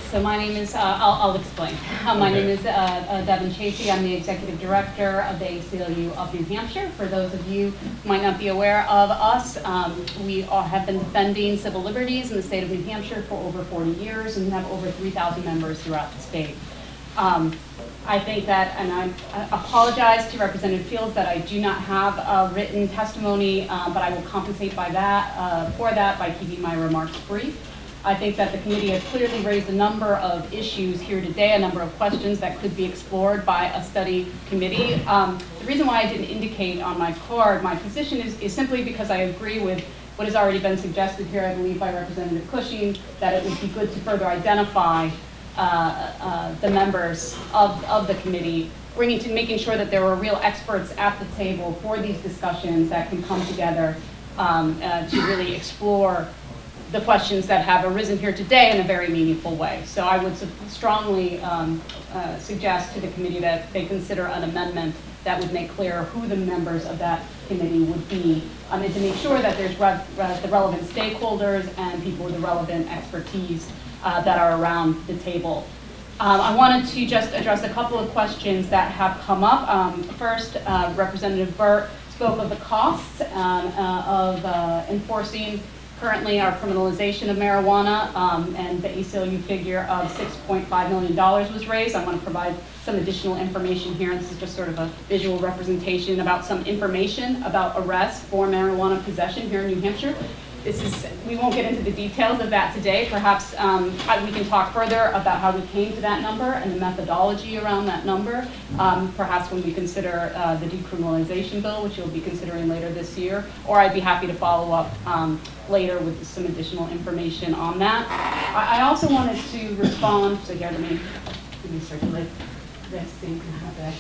so my name is, uh, I'll, I'll explain. Uh, my name is uh, uh, Devin Chasey. I'm the Executive Director of the A C L U of New Hampshire. For those of you who might not be aware of us, um, we all have been defending civil liberties in the state of New Hampshire for over forty years and have over three thousand members throughout the state. Um, I think that, and I apologize to Representative Fields that I do not have a written testimony, uh, but I will compensate by that, uh, for that by keeping my remarks brief. I think that the committee has clearly raised a number of issues here today, a number of questions that could be explored by a study committee. Um, the reason why I didn't indicate on my card my position is, is simply because I agree with what has already been suggested here, I believe, by Representative Cushing, that it would be good to further identify uh, uh, the members of, of the committee, bringing to making sure that there are real experts at the table for these discussions that can come together um, uh, to really explore the questions that have arisen here today in a very meaningful way. So I would strongly um, uh, suggest to the committee that they consider an amendment that would make clear who the members of that committee would be, um, and to make sure that there's re re the relevant stakeholders and people with the relevant expertise uh, that are around the table. Um, I wanted to just address a couple of questions that have come up. Um, first, uh, Representative Burt spoke of the costs um, uh, of uh, enforcing currently our criminalization of marijuana, um, and the A C L U figure of six point five million dollars was raised. I want to provide some additional information here, and this is just sort of a visual representation about some information about arrests for marijuana possession here in New Hampshire. This is, we won't get into the details of that today. Perhaps um, we can talk further about how we came to that number and the methodology around that number, um, perhaps when we consider uh, the decriminalization bill, which you'll be considering later this year, or I'd be happy to follow up um, later with some additional information on that. I, I also wanted to respond, so here, let me, let me circulate this so you can have this.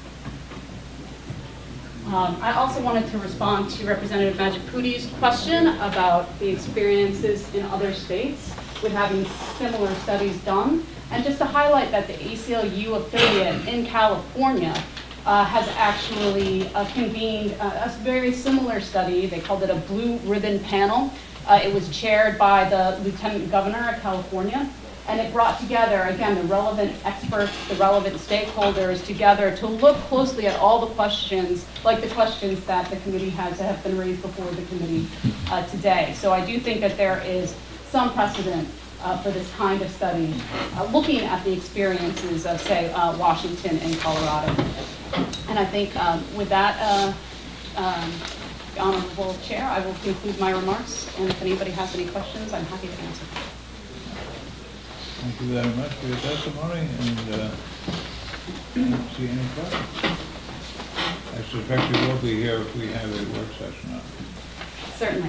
Um, I also wanted to respond to Representative Majaputi's question about the experiences in other states with having similar studies done, and just to highlight that the A C L U affiliate in California uh, has actually uh, convened a, a very similar study. They called it a blue ribbon panel. Uh, it was chaired by the Lieutenant Governor of California, and it brought together, again, the relevant experts, the relevant stakeholders together to look closely at all the questions, like the questions that the committee has that have been raised before the committee uh, today. So I do think that there is some precedent uh, for this kind of study, uh, looking at the experiences of, say, uh, Washington and Colorado. And I think um, with that, uh, um, Honorable Chair, I will conclude my remarks, and if anybody has any questions, I'm happy to answer. Thank you very much for your testimony, and uh, I don't see any questions. I suspect you will be here if we have a work session on it. Certainly.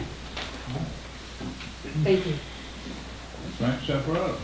Thank you. Frank Separato.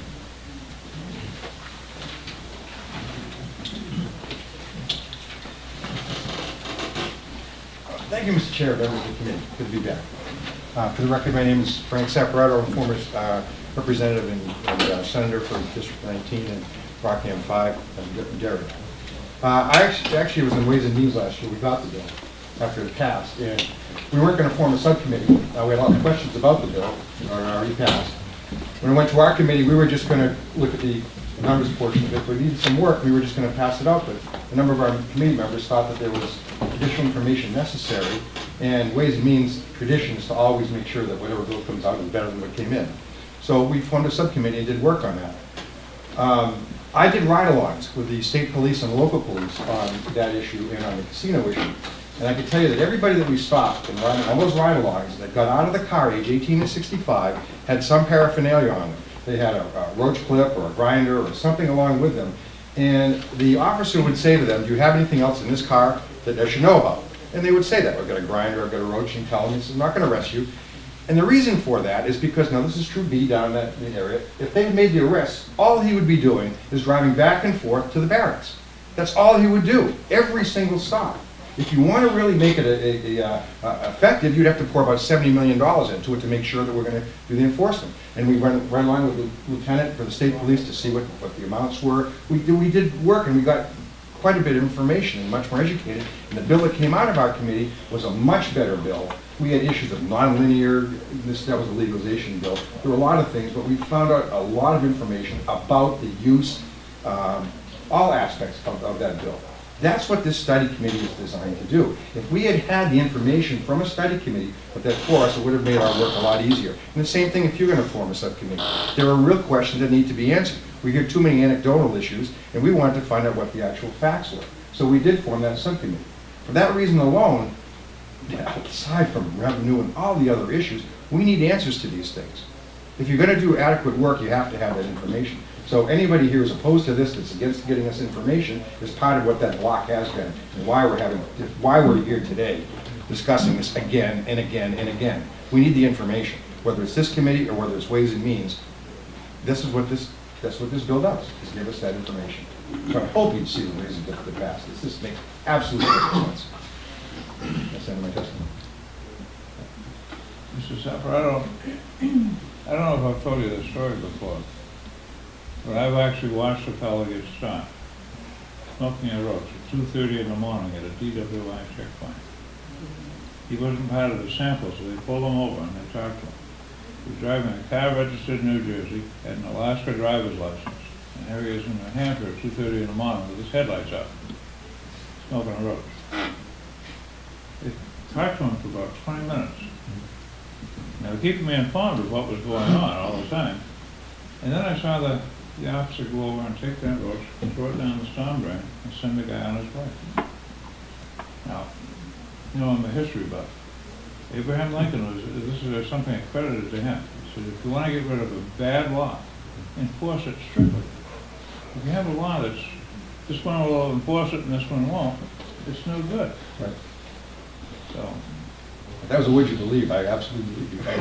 Thank you, Mister Chair, members of the committee. Good to be back. Uh, for the record, my name is Frank Separato. I'm a former uh, representative and, and uh, senator for District nineteen and Rockingham five and Derry. Uh, I actually, actually was in Ways and Means last year. We got the bill after it passed, and we weren't going to form a subcommittee. Uh, we had a lot of questions about the bill, or it already passed. When it went to our committee, we were just going to look at the numbers portion of it. If we needed some work, we were just going to pass it out, but a number of our committee members thought that there was additional information necessary, and Ways and Means tradition is to always make sure that whatever bill comes out is better than what came in. So we formed a subcommittee and did work on that. Um, I did ride-alongs with the state police and local police on that issue and on the casino issue. And I can tell you that everybody that we stopped and riding all those ride-alongs that got out of the car age eighteen to sixty-five had some paraphernalia on them. They had a, a roach clip or a grinder or something along with them. And the officer would say to them, do you have anything else in this car that I should know about? And they would say that. I've got a grinder, I've got a roach, and tell them, he says, I'm not going to arrest you. And the reason for that is because, now this is true B down in that area, if they made the arrest, all he would be doing is driving back and forth to the barracks. That's all he would do, every single stop. If you want to really make it a, a, a, a effective, you'd have to pour about seventy million dollars into it to make sure that we're going to do the enforcement. And we went right along with the lieutenant for the state police to see what, what the amounts were. We, we did work, and we got quite a bit of information and much more educated. And the bill that came out of our committee was a much better bill. We had issues of nonlinear, this, that was a legalization bill. There were a lot of things, but we found out a lot of information about the use, um, all aspects of, of that bill. That's what this study committee is designed to do. If we had had the information from a study committee, put that for us, it would have made our work a lot easier. And the same thing if you're going to form a subcommittee. There are real questions that need to be answered. We hear too many anecdotal issues, and we wanted to find out what the actual facts were. So we did form that subcommittee. For that reason alone, aside from revenue and all the other issues, we need answers to these things. If you're going to do adequate work, you have to have that information. So anybody here who's opposed to this, that's against getting us information, is part of what that block has been, and why we're having, why we're here today, discussing this again and again and again. We need the information, whether it's this committee or whether it's Ways and Means. This is what this, that's what this bill does, is give us that information. So I hope you'd see the reason that it passed. This just makes absolutely no sense. That's the end of my testimony. Mister Sapper, I don't, I don't know if I've told you this story before, but I've actually watched a fellow get stopped, smoking a roach at two thirty in the morning at a D W I checkpoint. He wasn't part of the sample, so they pulled him over and they talked to him. He was driving a car registered in New Jersey, had an Alaska driver's license, and here he is in New Hampshire at two thirty in the morning with his headlights up, smoking a roach. They talked to him for about twenty minutes. Now, keeping me informed of what was going on all the time. And then I saw the, the officer go over and take that roach, throw it down the storm drain, and send the guy on his way. Now, you know, I'm a history buff. Abraham Lincoln was, this is something accredited to him. He said, if you want to get rid of a bad law, enforce it strictly. If you have a law that's, this one will enforce it and this one won't, it's no good. Right. So. If that was a would you believe, I absolutely believe you.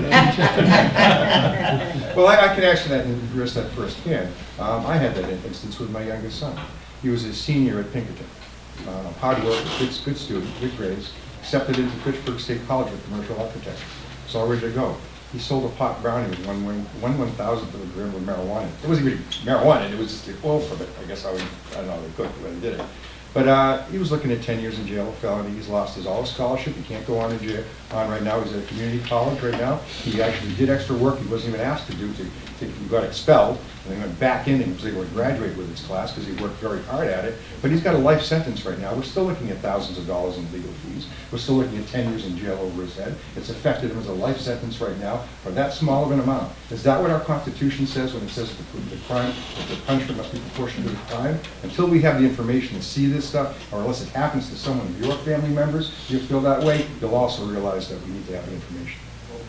Well, I, I can answer that and address that firsthand. Um, I had that instance with my youngest son. He was a senior at Pinkerton. Uh, hard worker, good, good student, good grades, accepted into Pittsburgh State College with commercial architecture. It's all ready to go. He sold a pot brownie with one one, one one thousandth of a gram of marijuana. It wasn't even marijuana, it was just the oil from it. I guess I, would, I don't know how they cooked it, but they did it. But uh, he was looking at ten years in jail, a felony. He's lost his all scholarship. He can't go on in jail on right now. He's at a community college right now. He actually did extra work he wasn't even asked to do. To, to, he got expelled, and he went back in and was able to graduate with his class because he worked very hard at it. But he's got a life sentence right now. We're still looking at thousands of dollars in legal fees. We're still looking at ten years in jail over his head. It's affected him as a life sentence right now for that small of an amount. Is that what our Constitution says when it says that the, the crime, that the punishment must be proportionate to the crime? Until we have the information to see this stuff, or unless it happens to someone of your family members, you feel that way, you'll also realize that we need to have the information.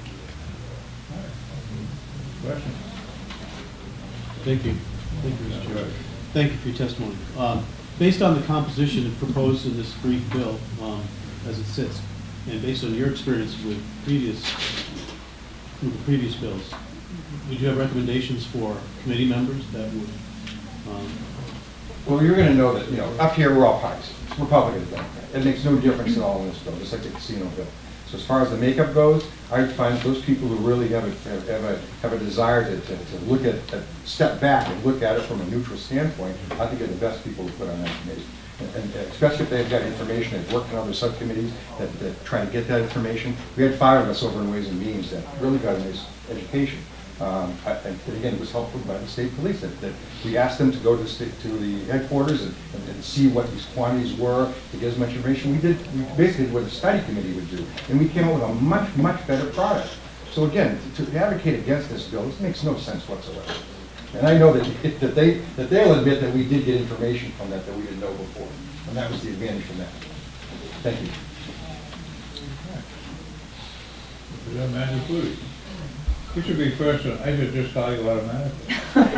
Question? Thank you. Thank you, Mister Chair. Thank you for your testimony. Um, based on the composition proposed in this brief bill, um, as it sits, and based on your experience with previous, with the previous bills, would you have recommendations for committee members that would? Um, Well, you're going to know that, you know, up here we're all parties. It's Republican and Democrat. It makes no difference at all in this bill, just like the casino bill. So as far as the makeup goes, I find those people who really have a, have a, have a desire to, to, to look at, at, step back and look at it from a neutral standpoint, I think are the best people to put on that committee. And, and especially if they've got information, they've worked in other subcommittees that, that try to get that information. We had five of us over in Ways and Means that really got a nice education. Um, I, and again, it was helpful by the state police that, that we asked them to go to, state, to the headquarters and, and, and see what these quantities were, to get as much information. We did we basically did what the study committee would do, and we came up with a much, much better product. So again, to, to advocate against this bill, this makes no sense whatsoever. And I know that, that, they, that they'll admit that we did get information from that that we didn't know before, and that was the advantage from that. Thank you. Right. You should be first, and I should just call you automatically.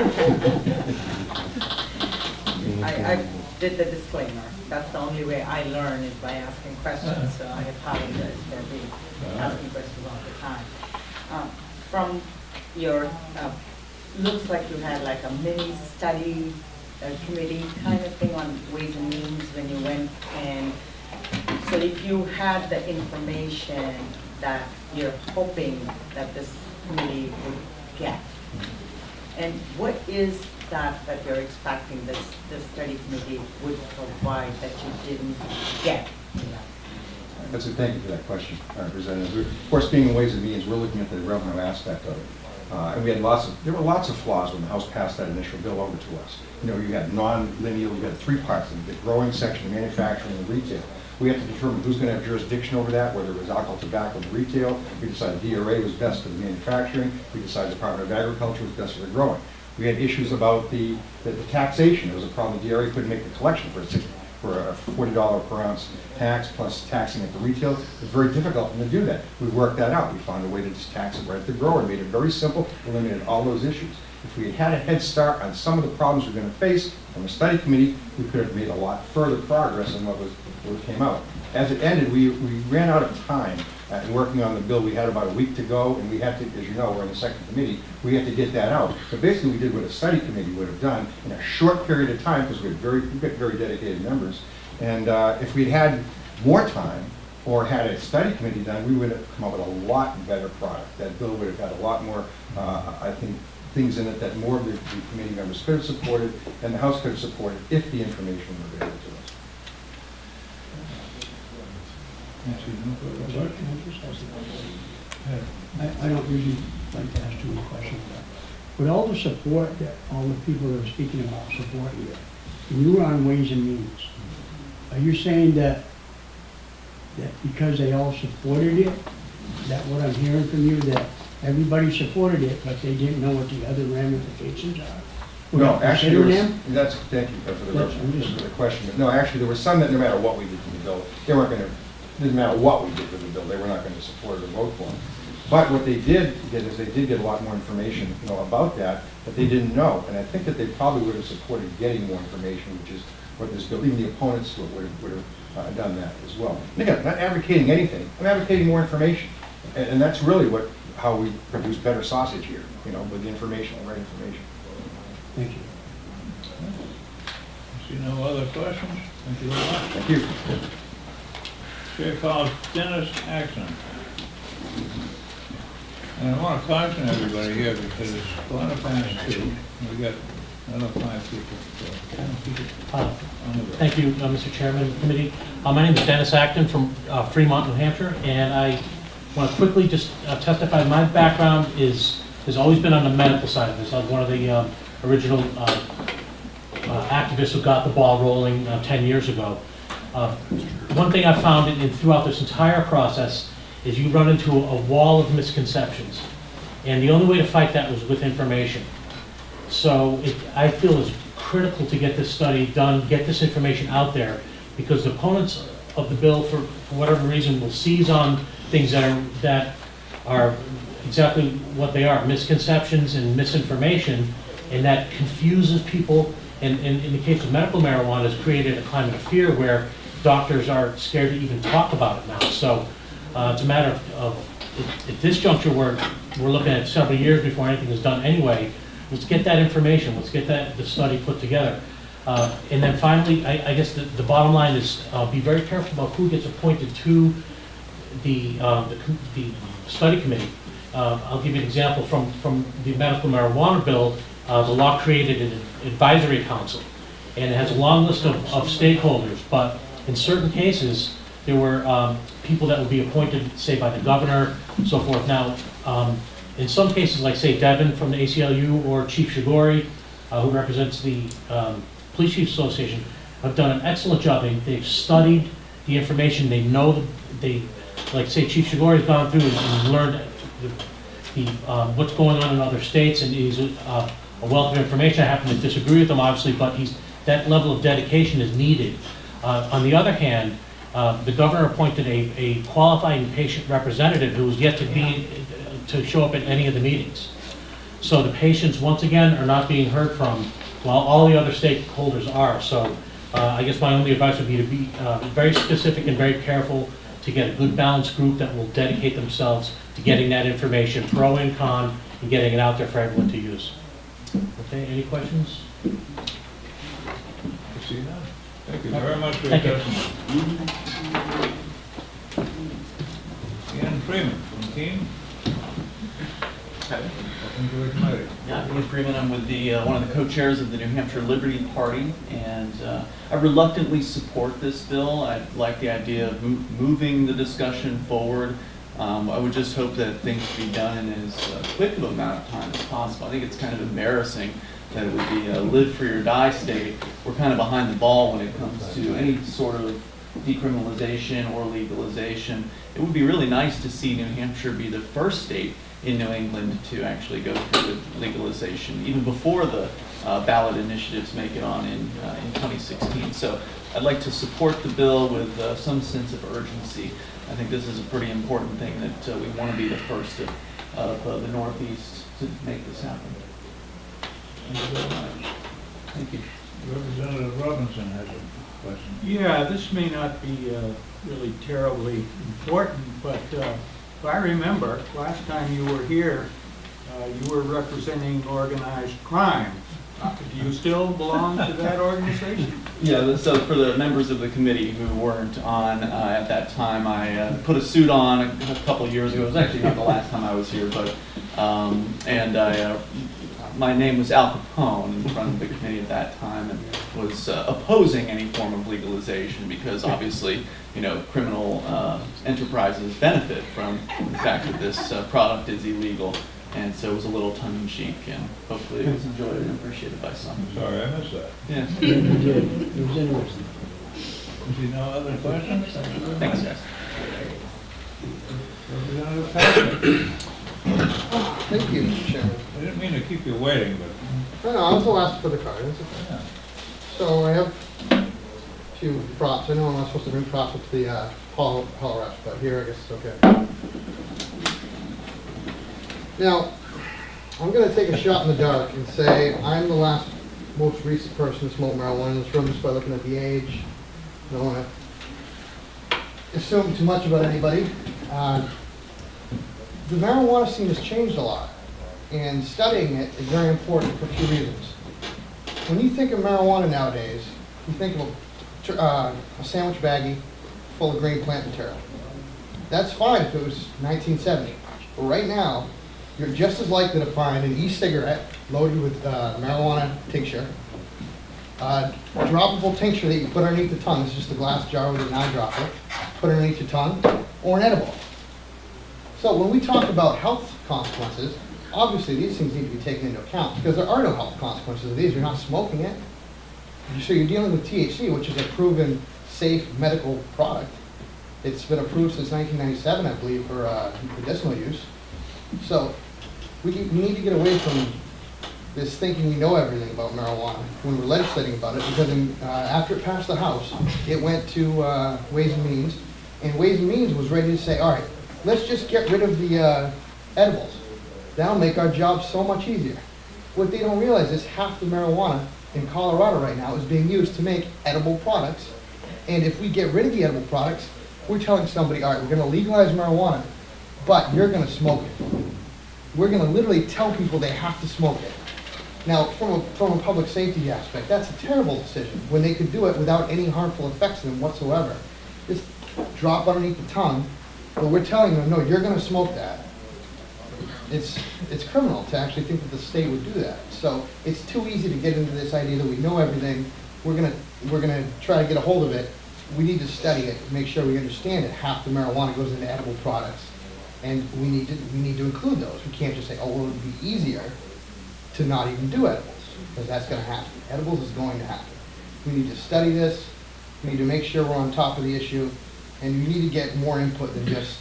I, I did the disclaimer. That's the only way I learn is by asking questions, so I apologize for being asking questions all the time. Um, from your, uh, looks like you had like a mini study uh, committee kind of thing on Ways and Means when you went, and so if you had the information that you're hoping that this committee would get. And what is that that you're expecting this, this study committee would provide that you didn't get? That's a, thank you for that question, uh, Representative. We- Of course, being in Ways and Means, we're looking at the revenue aspect of it. Uh, and we had lots of, there were lots of flaws when the House passed that initial bill over to us. You know, you had non-linear, you had three parts, the growing section, the manufacturing, and retail. We had to determine who's going to have jurisdiction over that, whether it was alcohol, tobacco, and retail. We decided D R A was best for the manufacturing. We decided Department of Agriculture was best for the growing. We had issues about the, the, the taxation. There was a problem. D R A couldn't make the collection for a six, for a forty dollar per ounce tax plus taxing at the retail. It was very difficult for them to do that. We worked that out. We found a way to just tax it right at the grower, made it very simple, eliminated all those issues. If we had had a head start on some of the problems we're going to face from a study committee, we could have made a lot further progress than what was what came out. As it ended, we, we ran out of time uh, in working on the bill. We had about a week to go, and we had to, as you know, we're in the second committee, we had to get that out. But basically, we did what a study committee would have done in a short period of time, because we had very, we've got very dedicated members. And uh, if we'd had more time, or had a study committee done, we would have come up with a lot better product. That bill would have had a lot more, uh, I think, things in it that more of the, the committee members could have supported, and the House could have supported if the information were available to us. I, I don't usually like to ask too many questions, but with all the support that all the people that are speaking about support here, and you were on Ways and Means, are you saying that that because they all supported it, that what I'm hearing from you, that everybody supported it, but they didn't know what the other ramifications are? Would No, you actually, consider there was, them? that's, thank you for the, That's- I'm just- for the question. But no, actually, there were some that no matter what we did to the bill, they weren't going to, didn't matter what we did to the bill, they were not going to support it or vote for it. But what they did get is they did get a lot more information, you know, about that, that they didn't know. And I think that they probably would have supported getting more information, which is what this bill, even the opponents would would have, would have uh, done that as well. And again, not advocating anything, I'm advocating more information. And, and that's really what, how we produce better sausage here, you know, with the information, the right information. Thank you. See no other questions? Thank you very much. Thank you. Chair calls Dennis Axon. And I want to caution everybody here because it's quarter past two. We got another five people, so ten people Uh, on the bill. Thank you, uh, Mister Chairman of the committee. Uh, My name is Dennis Acton from uh, Fremont, New Hampshire, and I want to quickly just uh, testify. My background is, has always been on the medical side of this. I was one of the um, original uh, uh, activists who got the ball rolling uh, ten years ago. Uh, One thing I found in, in throughout this entire process is you run into a, a wall of misconceptions. And the only way to fight that was with information. So it, I feel it's critical to get this study done, get this information out there, because the opponents of the bill, for, for whatever reason, will seize on things that are, that are exactly what they are, misconceptions and misinformation, and that confuses people. And, and in the case of medical marijuana, has created a climate of fear where doctors are scared to even talk about it now. So uh, it's a matter of, of at, at this juncture, where we're looking at several years before anything is done anyway. Let's get that information. Let's get that the study put together. Uh, and then finally, I, I guess the, the bottom line is uh, be very careful about who gets appointed to the uh, the, the study committee. Uh, I'll give you an example from from the medical marijuana bill. Uh, the law created an advisory council, and it has a long list of, of stakeholders. But in certain cases, there were um, people that would be appointed, say, by the governor, and so forth. Now, um, in some cases, like say Devin from the A C L U or Chief Shigori, uh, who represents the um, Police Chiefs Association, have done an excellent job. They, they've studied the information. They know that they, like say Chief Shigori has gone through and, and learned the, the um, what's going on in other states, and he's uh, a wealth of information. I happen to disagree with him, obviously, but he's that level of dedication is needed. Uh, on the other hand, uh, the governor appointed a, a qualified patient representative who is yet to be to show up at any of the meetings. So the patients, once again, are not being heard from, while all the other stakeholders are. So uh, I guess my only advice would be to be uh, very specific and very careful to get a good balanced group that will dedicate themselves to getting that information, pro and con, and getting it out there for everyone to use. Okay, any questions? Thank you very much for your Thank you. testimony. Ian Freeman from Keene. Welcome to the committee. Yeah, Ian Freeman. I'm with the uh, one of the co-chairs of the New Hampshire Liberty Party, and uh, I reluctantly support this bill. I like the idea of mo moving the discussion forward. Um, I would just hope that things be done in as uh, quick of an amount of time as possible. I think it's kind of embarrassing that it would be a live free or die state. We're kind of behind the ball when it comes to any sort of decriminalization or legalization. It would be really nice to see New Hampshire be the first state in New England to actually go through with legalization, even before the uh, ballot initiatives make it on in, uh, in twenty sixteen. So I'd like to support the bill with uh, some sense of urgency. I think this is a pretty important thing that uh, we want to be the first of, of uh, the Northeast to make this happen. Thank you very much. Thank you. Representative Robinson has a question. Yeah, this may not be uh, really terribly important, but uh, if I remember, last time you were here, uh, you were representing organized crime. Uh, do you still belong to that organization? Yeah, so for the members of the committee who weren't on uh, at that time, I uh, put a suit on a, a couple of years ago. It was actually not the last time I was here, but um, and I, uh, my name was Al Capone in front of the committee at that time, and was uh, opposing any form of legalization because obviously, you know, criminal uh, enterprises benefit from the fact that this uh, product is illegal. And so it was a little tongue-in-cheek, and hopefully it was enjoyed and appreciated by some. Sorry, I missed that. Yeah. It was interesting. See no other questions? Thanks, guys. Representative Patrick. Thank you, Mister Chairman. I didn't mean to keep you waiting, but... No, no, I was the last for the card. That's okay. Yeah. So I have a few props. I know I'm not supposed to bring props up to the uh, hall, hall reps, but here I guess it's okay. Now, I'm going to take a shot in the dark and say I'm the last, most recent person to smoke marijuana in this room just by looking at the age. I don't want to assume too much about anybody. Uh, the marijuana scene has changed a lot, and studying it is very important for a few reasons. When you think of marijuana nowadays, you think of a, uh, a sandwich baggie full of green plant material. That's fine if it was nineteen seventy, but right now, you're just as likely to find an e-cigarette loaded with uh, marijuana tincture, uh, droppable tincture that you put underneath the tongue. This is just a glass jar with an eyedropper. Put it underneath your tongue, or an edible. So when we talk about health consequences, obviously these things need to be taken into account because there are no health consequences of these. You're not smoking it. So you're dealing with T H C, which is a proven safe medical product. It's been approved since nineteen ninety-seven, I believe, for uh, medicinal use. So we, we need to get away from this thinking we know everything about marijuana when we're legislating about it, because in, uh, after it passed the House, it went to uh, Ways and Means, and Ways and Means was ready to say, all right, let's just get rid of the uh, edibles. That'll make our job so much easier. What they don't realize is half the marijuana in Colorado right now is being used to make edible products, and if we get rid of the edible products, we're telling somebody, all right, we're going to legalize marijuana, but you're going to smoke it. We're going to literally tell people they have to smoke it. Now, from a, from a public safety aspect, that's a terrible decision when they could do it without any harmful effects to them whatsoever. Just drop underneath the tongue, but we're telling them, no, you're going to smoke that. It's, it's criminal to actually think that the state would do that. So it's too easy to get into this idea that we know everything. We're going to, we're going to try to get a hold of it. We need to study it, make sure we understand it. Half the marijuana goes into edible products. And we need to we need to include those. We can't just say, oh, well, it would be easier to not even do edibles, because that's going to happen. Edibles is going to happen. We need to study this. We need to make sure we're on top of the issue, and we need to get more input than just.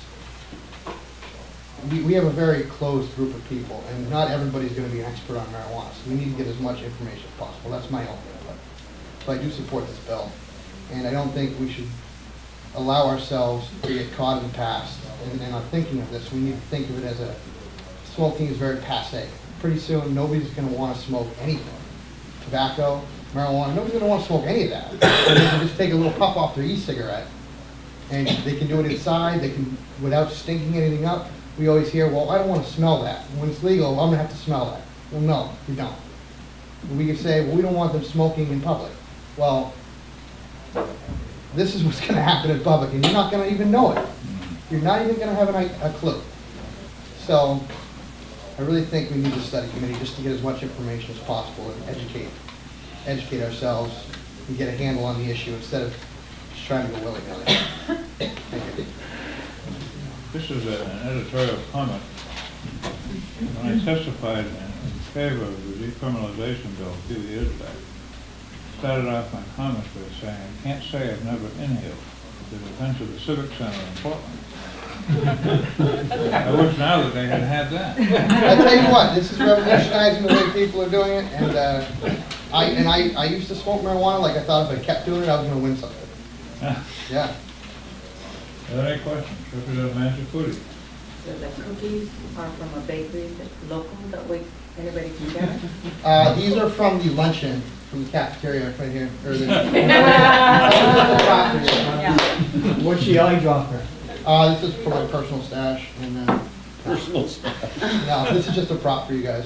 We, we have a very closed group of people, and not everybody's going to be an expert on marijuana. So we need to get as much information as possible. That's my only input. So I do support this bill, and I don't think we should allow ourselves to get caught in the past and, and are thinking of this. We need to think of it as a, smoking is very passe. Pretty soon, nobody's going to want to smoke anything. Tobacco, marijuana, nobody's going to want to smoke any of that. So they can just take a little puff off their e-cigarette, and they can do it inside, they can, without stinking anything up. We always hear, well, I don't want to smell that. When it's legal, I'm going to have to smell that. Well, no, you don't. We can say, well, we don't want them smoking in public. Well, this is what's going to happen in public, and you're not going to even know it. You're not even going to have an, a clue. So I really think we need the study committee just to get as much information as possible and educate, educate ourselves and get a handle on the issue instead of just trying to go willy-nilly. Thank you. This is a- an editorial comment. When I testified in in favor of the decriminalization bill a few years back, I started off my comments by saying, I can't say I've never inhaled the defense of the Civic Center in Portland. I wish now that they had had that. I tell you what, this is revolutionizing the way people are doing it, and uh, I and I, I used to smoke marijuana like I thought if I kept doing it, I was going to win something. Yeah. Are there any questions? Representative Mangiacuti. So the cookies are from a bakery that's local, that we, anybody can get it? Uh, these are from the luncheon, from the cafeteria right here. Or the, What's the eyedropper? uh, this is for my personal stash. And, uh, Personal stash? No, this is just a prop for you guys.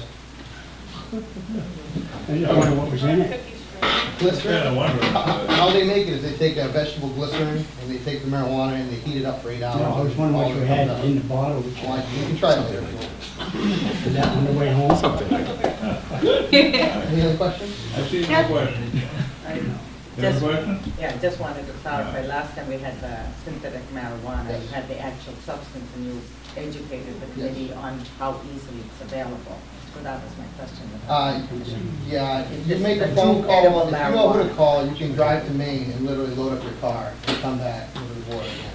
I just wonder what was in it. Glycerin. Yeah, I wonder. How, how they make it is they take a vegetable glycerin and they take the marijuana and they heat it up for eight hours. No, I was wondering what you had in the bottle. Which Well, you can try it later if you want. Is that on the way home? Something like that. Any other questions? I see no question. I You have a just, question? yeah, just wanted to clarify, last time we had the synthetic marijuana, you had the actual substance and you educated the committee on how easily it's available. So that was my question. Uh, yeah, if you It's make a the phone true call, edible if you know who to marijuana. call, you can drive to Maine and literally load up your car and come back with a reward again.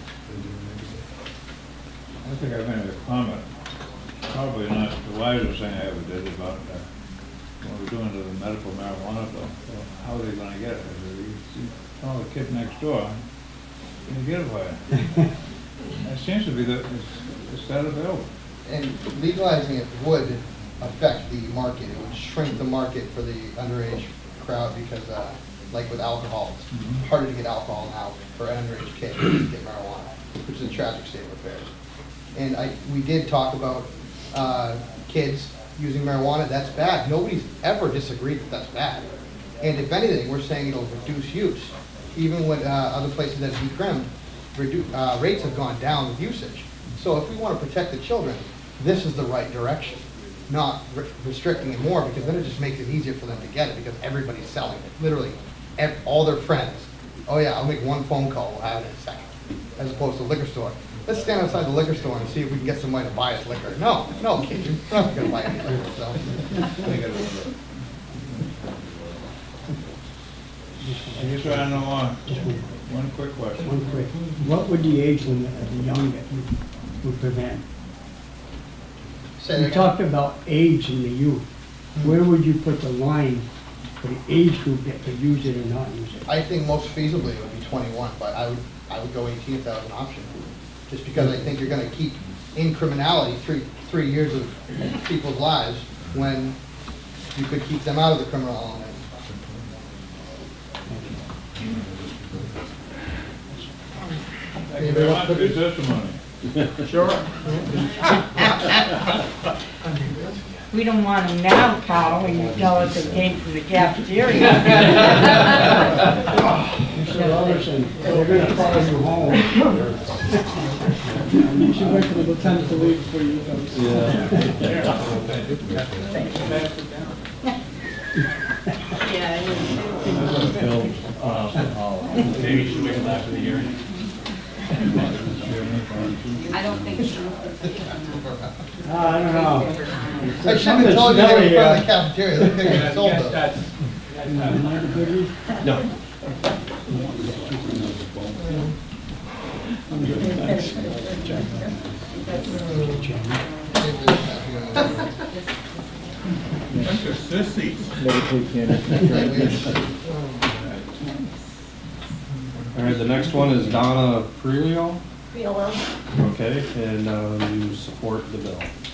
I think I made a comment, probably not the wisest thing I ever did about uh, when we're doing the medical marijuana bill. Well, how are they going to get it? I said, you you tell the kid next door, can you get it for you? It seems to be that it's, it's that available. And legalizing it would affect the market. It would shrink the market for the underage crowd because, uh, like with alcohol, it's Mhm. harder to get alcohol now for an underage kid than to get marijuana, which is a tragic state of affairs. And I, we did talk about uh, kids using marijuana. That's bad. Nobody's ever disagreed that that's bad. And if anything, we're saying it'll reduce use. Even when uh, other places that have decrimmed, redu uh, rates have gone down with usage. So if we want to protect the children, this is the right direction, not re restricting it more, because then it just makes it easier for them to get it because everybody's selling it. Literally, ev all their friends. Oh yeah, I'll make one phone call, we'll have it in a second. As opposed to a liquor store. Let's stand outside the liquor store and see if we can get somebody to buy us liquor. No, no, kid, you're not going to buy any liquor, so. I just want to know one, one quick question. One quick. What would the age limit of the young would, would prevent? Say You that talked about age in the youth. Where would you put the line for the age group that could use it or not use it? I think most feasibly it would be twenty-one, but I would, I would go eighteen if that was an option. Just because I think you're gonna keep in criminality three, three years of people's lives when you could keep them out of the criminal element. Thank you very much for your testimony. Sure. We don't want them now, Carl, when you tell us they came from the cafeteria. Mister Robertson, they're gonna follow you home. You should wait for the lieutenant to leave before you go. Bill, uh, maybe you should wait until after the hearing. I don't think so. Uh, I don't know. I should have told you they were from the cafeteria, they think they sold them. No. Bunch of sissies. All right, the next one is Donna Prelio. Priolo. Okay, and uh, you support the bill.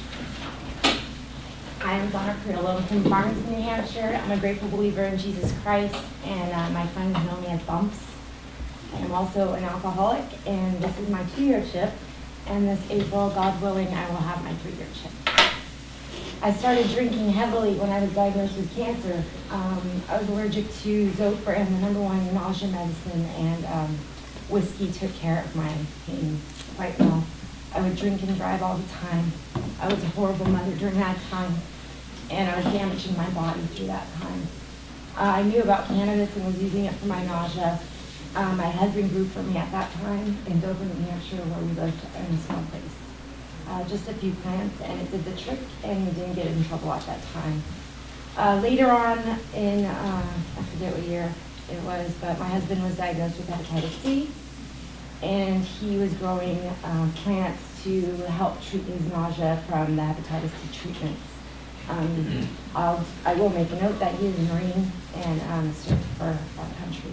I am Donna Priolo from Farmington, New Hampshire. I'm a grateful believer in Jesus Christ, and uh, my friends know me as Bumps. And I'm also an alcoholic, and this is my two-year chip. And this April, God willing, I will have my three-year chip. I started drinking heavily when I was diagnosed with cancer. Um, I was allergic to Zofran, the number one nausea medicine, and um, whiskey took care of my pain quite well. I would drink and drive all the time. I was a horrible mother during that time, and I was damaging my body through that time. Uh, I knew about cannabis and was using it for my nausea. Uh, my husband grew for me at that time in Dover, New Hampshire, where we lived in a small place. Uh, just a few plants, and it did the trick, and we didn't get in trouble at that time. Uh, later on in, uh, I forget what year it was, but my husband was diagnosed with hepatitis C, and he was growing um, plants to help treat his nausea from the hepatitis C treatments. Um, I'll, I will make a note that he is a Marine and um, served for our country.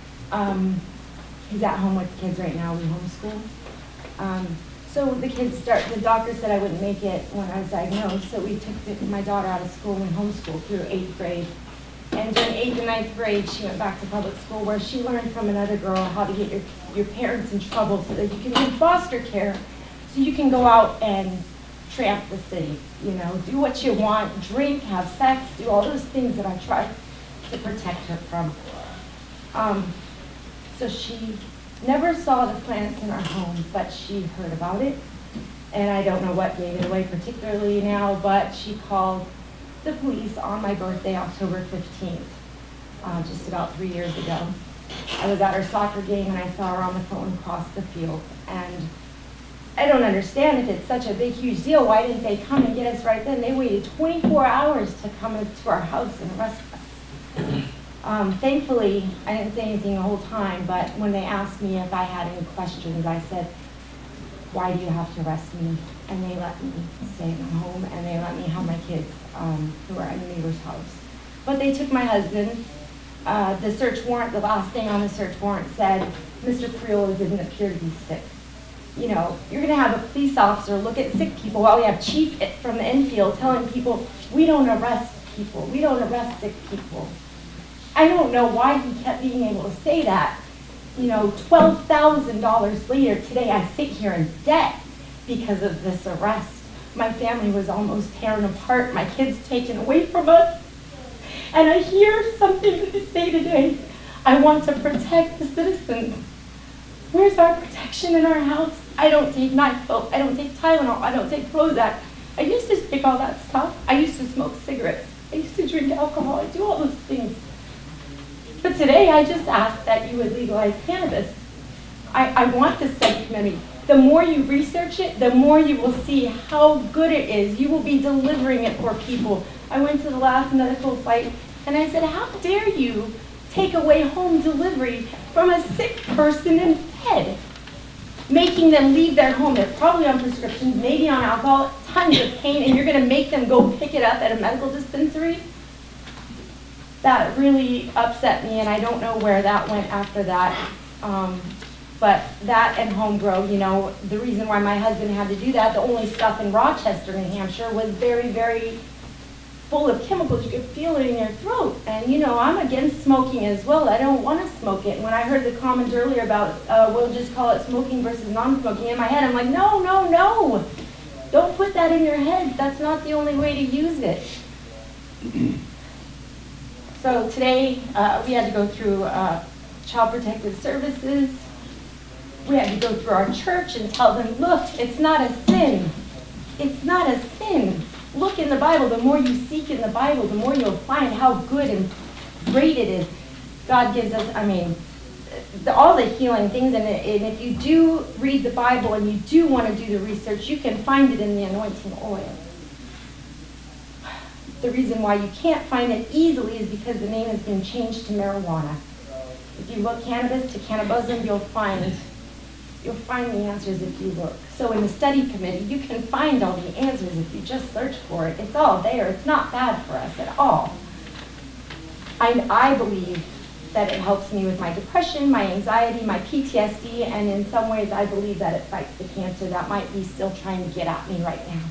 Um, he's at home with the kids right now. We homeschool. Um, so the kids start, the doctor said I wouldn't make it when I was diagnosed, so we took the, my daughter out of school and we homeschooled through eighth grade. And during eighth and ninth grade, she went back to public school where she learned from another girl how to get your, your parents in trouble so that you can do foster care, so you can go out and tramp the city, you know, do what you want, drink, have sex, do all those things that I tried to protect her from. Um, so she never saw the plants in our home, but she heard about it. And I don't know what gave it away particularly now, but she called the police on my birthday, October fifteenth, uh, just about three years ago. I was at her soccer game and I saw her on the phone across the field. And I don't understand, if it's such a big, huge deal, why didn't they come and get us right then? They waited twenty-four hours to come into our house and arrest us. Um, thankfully, I didn't say anything the whole time, but when they asked me if I had any questions, I said, why do you have to arrest me? And they let me stay at home, and they let me have my kids um, who were at a neighbor's house. But they took my husband. Uh, the search warrant, the last thing on the search warrant said, Mister Priolo didn't appear to be sick. You know, you're gonna have a police officer look at sick people while we have Chief from the infield telling people, we don't arrest people, we don't arrest sick people. I don't know why he kept being able to say that. You know, twelve thousand dollars later today, I sit here in debt because of this arrest. My family was almost torn apart, my kids taken away from us. And I hear something that they say today, I want to protect the citizens. Where's our protection in our house? I don't take NyQuil, I don't take Tylenol, I don't take Prozac. I used to take all that stuff. I used to smoke cigarettes. I used to drink alcohol, I do all those things. But today, I just ask that you would legalize cannabis. I, I want the study committee. The more you research it, the more you will see how good it is. You will be delivering it for people. I went to the last medical fight, and I said, how dare you take away home delivery from a sick person in bed, making them leave their home. They're probably on prescriptions, maybe on alcohol, tons of pain, and you're going to make them go pick it up at a medical dispensary? That really upset me, and I don't know where that went after that. Um, but that and home grow, you know, the reason why my husband had to do that, the only stuff in Rochester, New Hampshire, was very, very full of chemicals. You could feel it in your throat. And, you know, I'm against smoking as well. I don't want to smoke it. And when I heard the comment earlier about, uh, we'll just call it smoking versus non-smoking, in my head, I'm like, no, no, no. Don't put that in your head. That's not the only way to use it. So today, uh, we had to go through uh, Child Protective Services. We had to go through our church and tell them, look, it's not a sin. It's not a sin. Look in the Bible. The more you seek in the Bible, the more you'll find how good and great it is. God gives us, I mean, the, all the healing things. And, and if you do read the Bible and you do want to do the research, you can find it in the anointing oil. The reason why you can't find it easily is because the name has been changed to marijuana. If you look cannabis to cannabism, you'll find you'll find the answers if you look. So in the study committee, you can find all the answers if you just search for it. It's all there. It's not bad for us at all. I, I believe that it helps me with my depression, my anxiety, my P T S D, and in some ways I believe that it fights the cancer that might be still trying to get at me right now.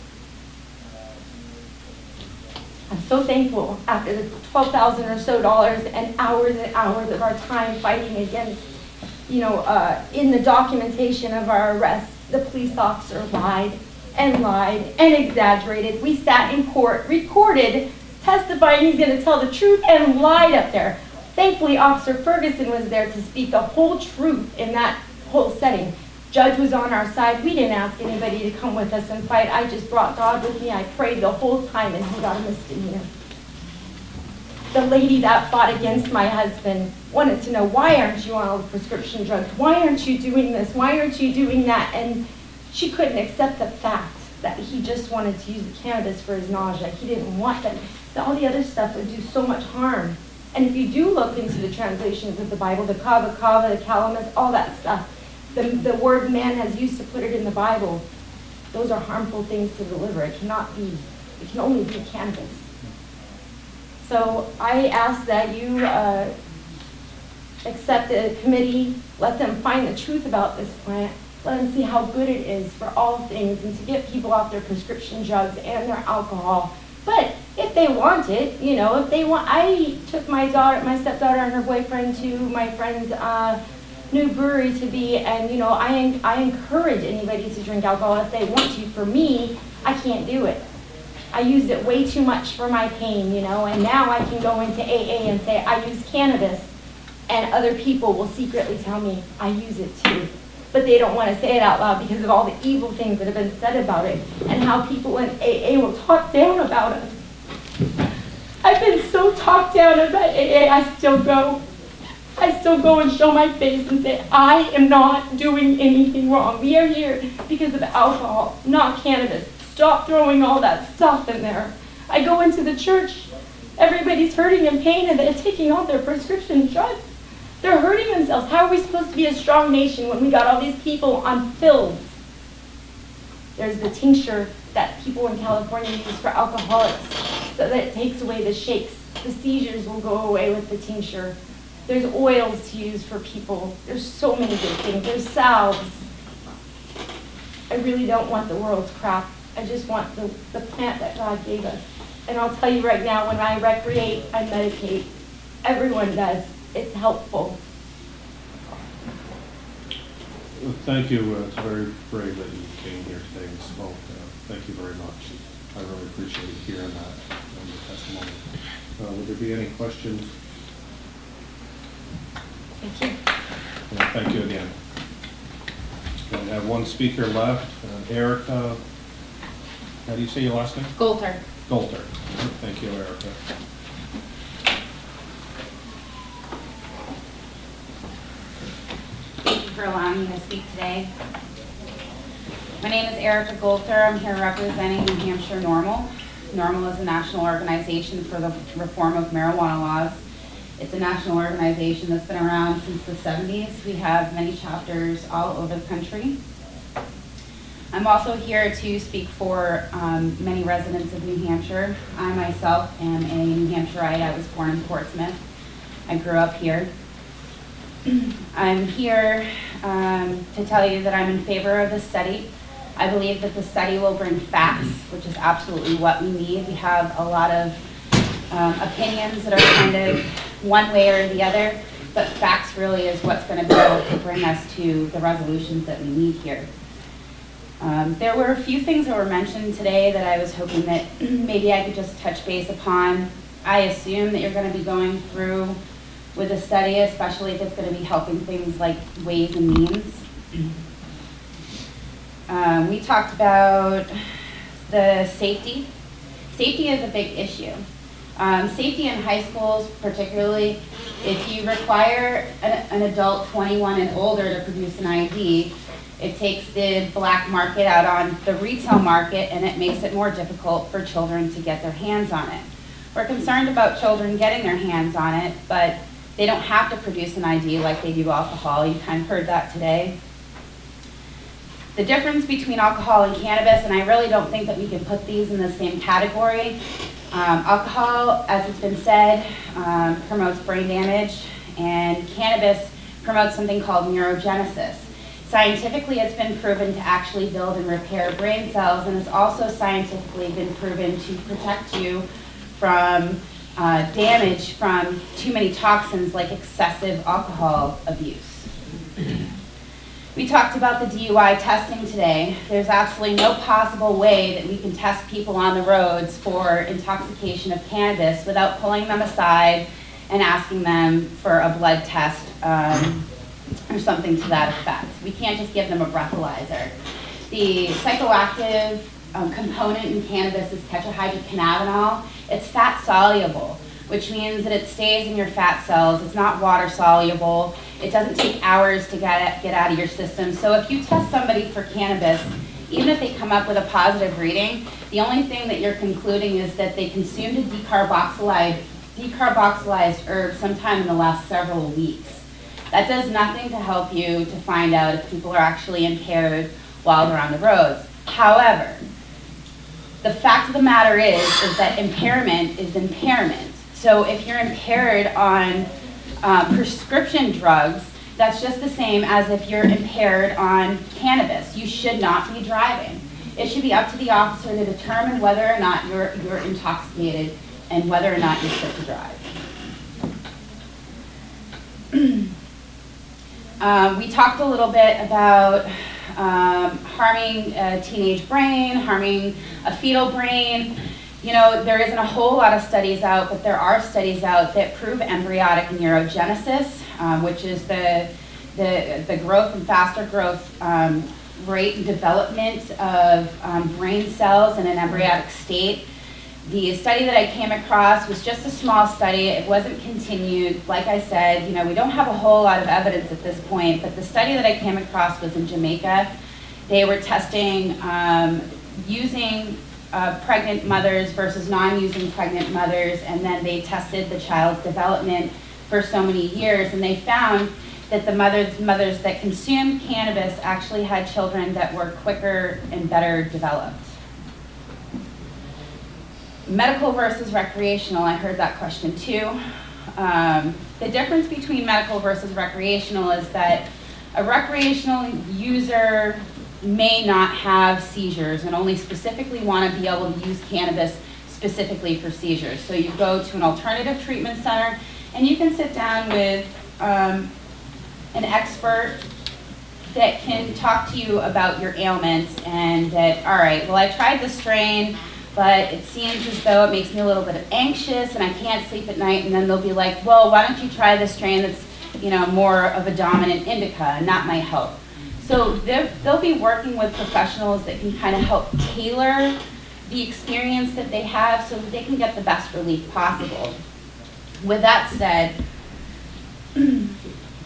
I'm so thankful after the twelve thousand or so dollars and hours and hours of our time fighting against, you know, uh, in the documentation of our arrest, the police officer lied and lied and exaggerated. We sat in court, recorded, testifying he's going to tell the truth, and lied up there. Thankfully, Officer Ferguson was there to speak the whole truth in that whole setting. Judge was on our side. We didn't ask anybody to come with us and fight. I just brought God with me. I prayed the whole time, and he got a misdemeanor. The lady that fought against my husband wanted to know, why aren't you on all the prescription drugs? Why aren't you doing this? Why aren't you doing that? And she couldn't accept the fact that he just wanted to use the cannabis for his nausea. He didn't want that. All the other stuff would do so much harm. And if you do look into the translations of the Bible, the kava kava, the calamus, all that stuff, the, the word man has used to put it in the Bible, those are harmful things to deliver. It cannot be, it can only be cannabis. So I ask that you uh, accept the committee, let them find the truth about this plant, let them see how good it is for all things, and to get people off their prescription drugs and their alcohol. But if they want it, you know, if they want, I took my daughter, my stepdaughter and her boyfriend to my friend's uh, new brewery to be, and you know, I, I encourage anybody to drink alcohol if they want to. For me, I can't do it. I used it way too much for my pain, you know, and now I can go into A A and say I use cannabis, and other people will secretly tell me I use it too. But they don't want to say it out loud because of all the evil things that have been said about it, and how people in A A will talk down about us. I've been so talked down about A A, I still go. I still go and show my face and say, I am not doing anything wrong. We are here because of alcohol, not cannabis. Stop throwing all that stuff in there. I go into the church, everybody's hurting and pain, and they're taking all their prescription drugs. They're hurting themselves. How are we supposed to be a strong nation when we got all these people on pills? There's the tincture that people in California use for alcoholics so that it takes away the shakes. The seizures will go away with the tincture. There's oils to use for people. There's so many good things. There's salves. I really don't want the world's crap. I just want the, the plant that God gave us. And I'll tell you right now, when I recreate, I meditate. Everyone does. It's helpful. Thank you. Uh, it's very brave that you came here today and spoke. Uh, thank you very much. I really appreciate hearing that and the testimony. Uh, would there be any questions? Thank you. Uh, thank you again. We have one speaker left. Uh, Erica, how do you say your last name? Golter. Golter. Thank you, Erica. Thank you for allowing me to speak today. My name is Erica Golter. I'm here representing New Hampshire NORML. NORML is a national organization for the reform of marijuana laws. It's a national organization that's been around since the seventies. We have many chapters all over the country. I'm also here to speak for um, many residents of New Hampshire. I myself am a New Hampshireite. I was born in Portsmouth. I grew up here. I'm here um, to tell you that I'm in favor of this study. I believe that the study will bring facts, which is absolutely what we need. We have a lot of um, opinions that are kind of one way or the other, but facts really is what's going to be able to bring us to the resolutions that we need here. Um, there were a few things that were mentioned today that I was hoping that maybe I could just touch base upon. I assume that you're going to be going through with a study, especially if it's going to be helping things like ways and means. Um, we talked about the safety. Safety is a big issue. Um, safety in high schools, particularly, if you require an, an adult twenty-one and older to produce an I D, it takes the black market out on the retail market, and it makes it more difficult for children to get their hands on it. We're concerned about children getting their hands on it, but they don't have to produce an I D like they do alcohol. You kind of heard that today. The difference between alcohol and cannabis, and I really don't think that we can put these in the same category. Um, alcohol, as it's been said, um, promotes brain damage, and cannabis promotes something called neurogenesis. Scientifically, it's been proven to actually build and repair brain cells, and it's also scientifically been proven to protect you from uh, damage from too many toxins like excessive alcohol abuse. We talked about the D U I testing today. There's absolutely no possible way that we can test people on the roads for intoxication of cannabis without pulling them aside and asking them for a blood test um, or something to that effect. We can't just give them a breathalyzer. The psychoactive um, component in cannabis is tetrahydrocannabinol. It's fat soluble, which means that it stays in your fat cells. It's not water soluble. It doesn't take hours to get, it, get out of your system. So if you test somebody for cannabis, even if they come up with a positive reading, the only thing that you're concluding is that they consumed a decarboxylized, decarboxylized herb sometime in the last several weeks. That does nothing to help you to find out if people are actually impaired while they're on the roads. However, the fact of the matter is, is that impairment is impairment. So if you're impaired on uh, prescription drugs, that's just the same as if you're impaired on cannabis. You should not be driving. It should be up to the officer to determine whether or not you're, you're intoxicated and whether or not you're fit to drive. um, we talked a little bit about um, harming a teenage brain, harming a fetal brain. You know, there isn't a whole lot of studies out, but there are studies out that prove embryonic neurogenesis, um, which is the, the, the growth and faster growth um, rate and development of um, brain cells in an embryonic state. The study that I came across was just a small study. It wasn't continued. Like I said, you know, we don't have a whole lot of evidence at this point, but the study that I came across was in Jamaica. They were testing um, using uh, pregnant mothers versus non-using pregnant mothers, and then they tested the child's development for so many years, and they found that the mothers, mothers that consumed cannabis actually had children that were quicker and better developed. Medical versus recreational, I heard that question too. Um, the difference between medical versus recreational is that a recreational user may not have seizures and only specifically want to be able to use cannabis specifically for seizures. So you go to an alternative treatment center and you can sit down with um, an expert that can talk to you about your ailments and that, all right, well, I tried this strain, but it seems as though it makes me a little bit anxious and I can't sleep at night, and then they'll be like, well, why don't you try this strain that's, you know, more of a dominant indica, and that might help. So they'll be working with professionals that can kind of help tailor the experience that they have so that they can get the best relief possible. With that said, um,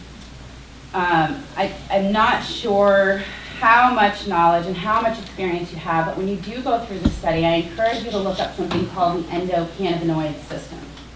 I, I'm not sure how much knowledge and how much experience you have, but when you do go through the study, I encourage you to look up something called the endocannabinoid system.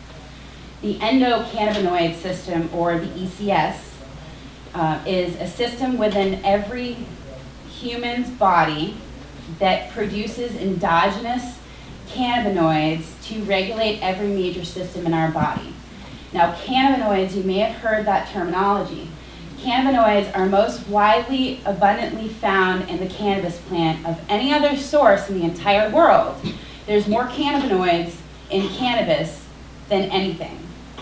The endocannabinoid system, or the E C S, uh, is a system within every human's body that produces endogenous cannabinoids to regulate every major system in our body. Now, cannabinoids, you may have heard that terminology. Cannabinoids are most widely, abundantly found in the cannabis plant of any other source in the entire world. There's more cannabinoids in cannabis than anything.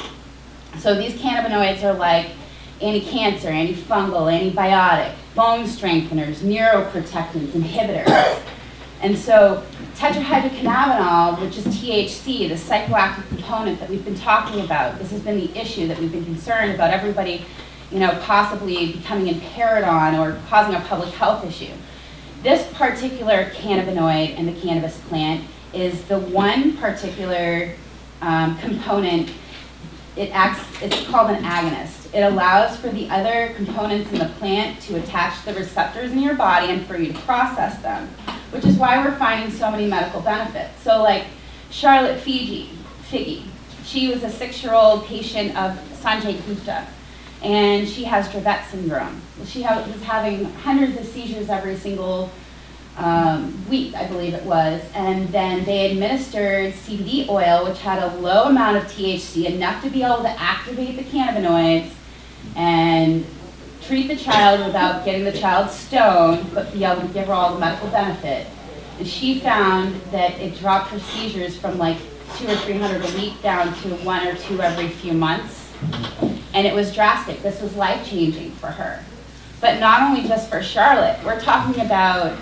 So these cannabinoids are like anti-cancer, antifungal, antibiotic, bone strengtheners, neuroprotectants, inhibitors. And so tetrahydrocannabinol, which is T H C, the psychoactive component that we've been talking about, this has been the issue that we've been concerned about everybody, you know, possibly becoming impaired on or causing a public health issue. This particular cannabinoid in the cannabis plant is the one particular um, component. It acts, it's called an agonist. It allows for the other components in the plant to attach to the receptors in your body and for you to process them, which is why we're finding so many medical benefits. So like Charlotte Figi, Figgy, she was a six-year-old patient of Sanjay Gupta, and she has Dravet syndrome. She ha was having hundreds of seizures every single um, week, I believe it was, and then they administered C B D oil, which had a low amount of T H C, enough to be able to activate the cannabinoids and treat the child without getting the child stoned, but be able to give her all the medical benefit. And she found that it dropped her seizures from like two or three hundred a week down to one or two every few months. And it was drastic. This was life-changing for her. But not only just for Charlotte, we're talking about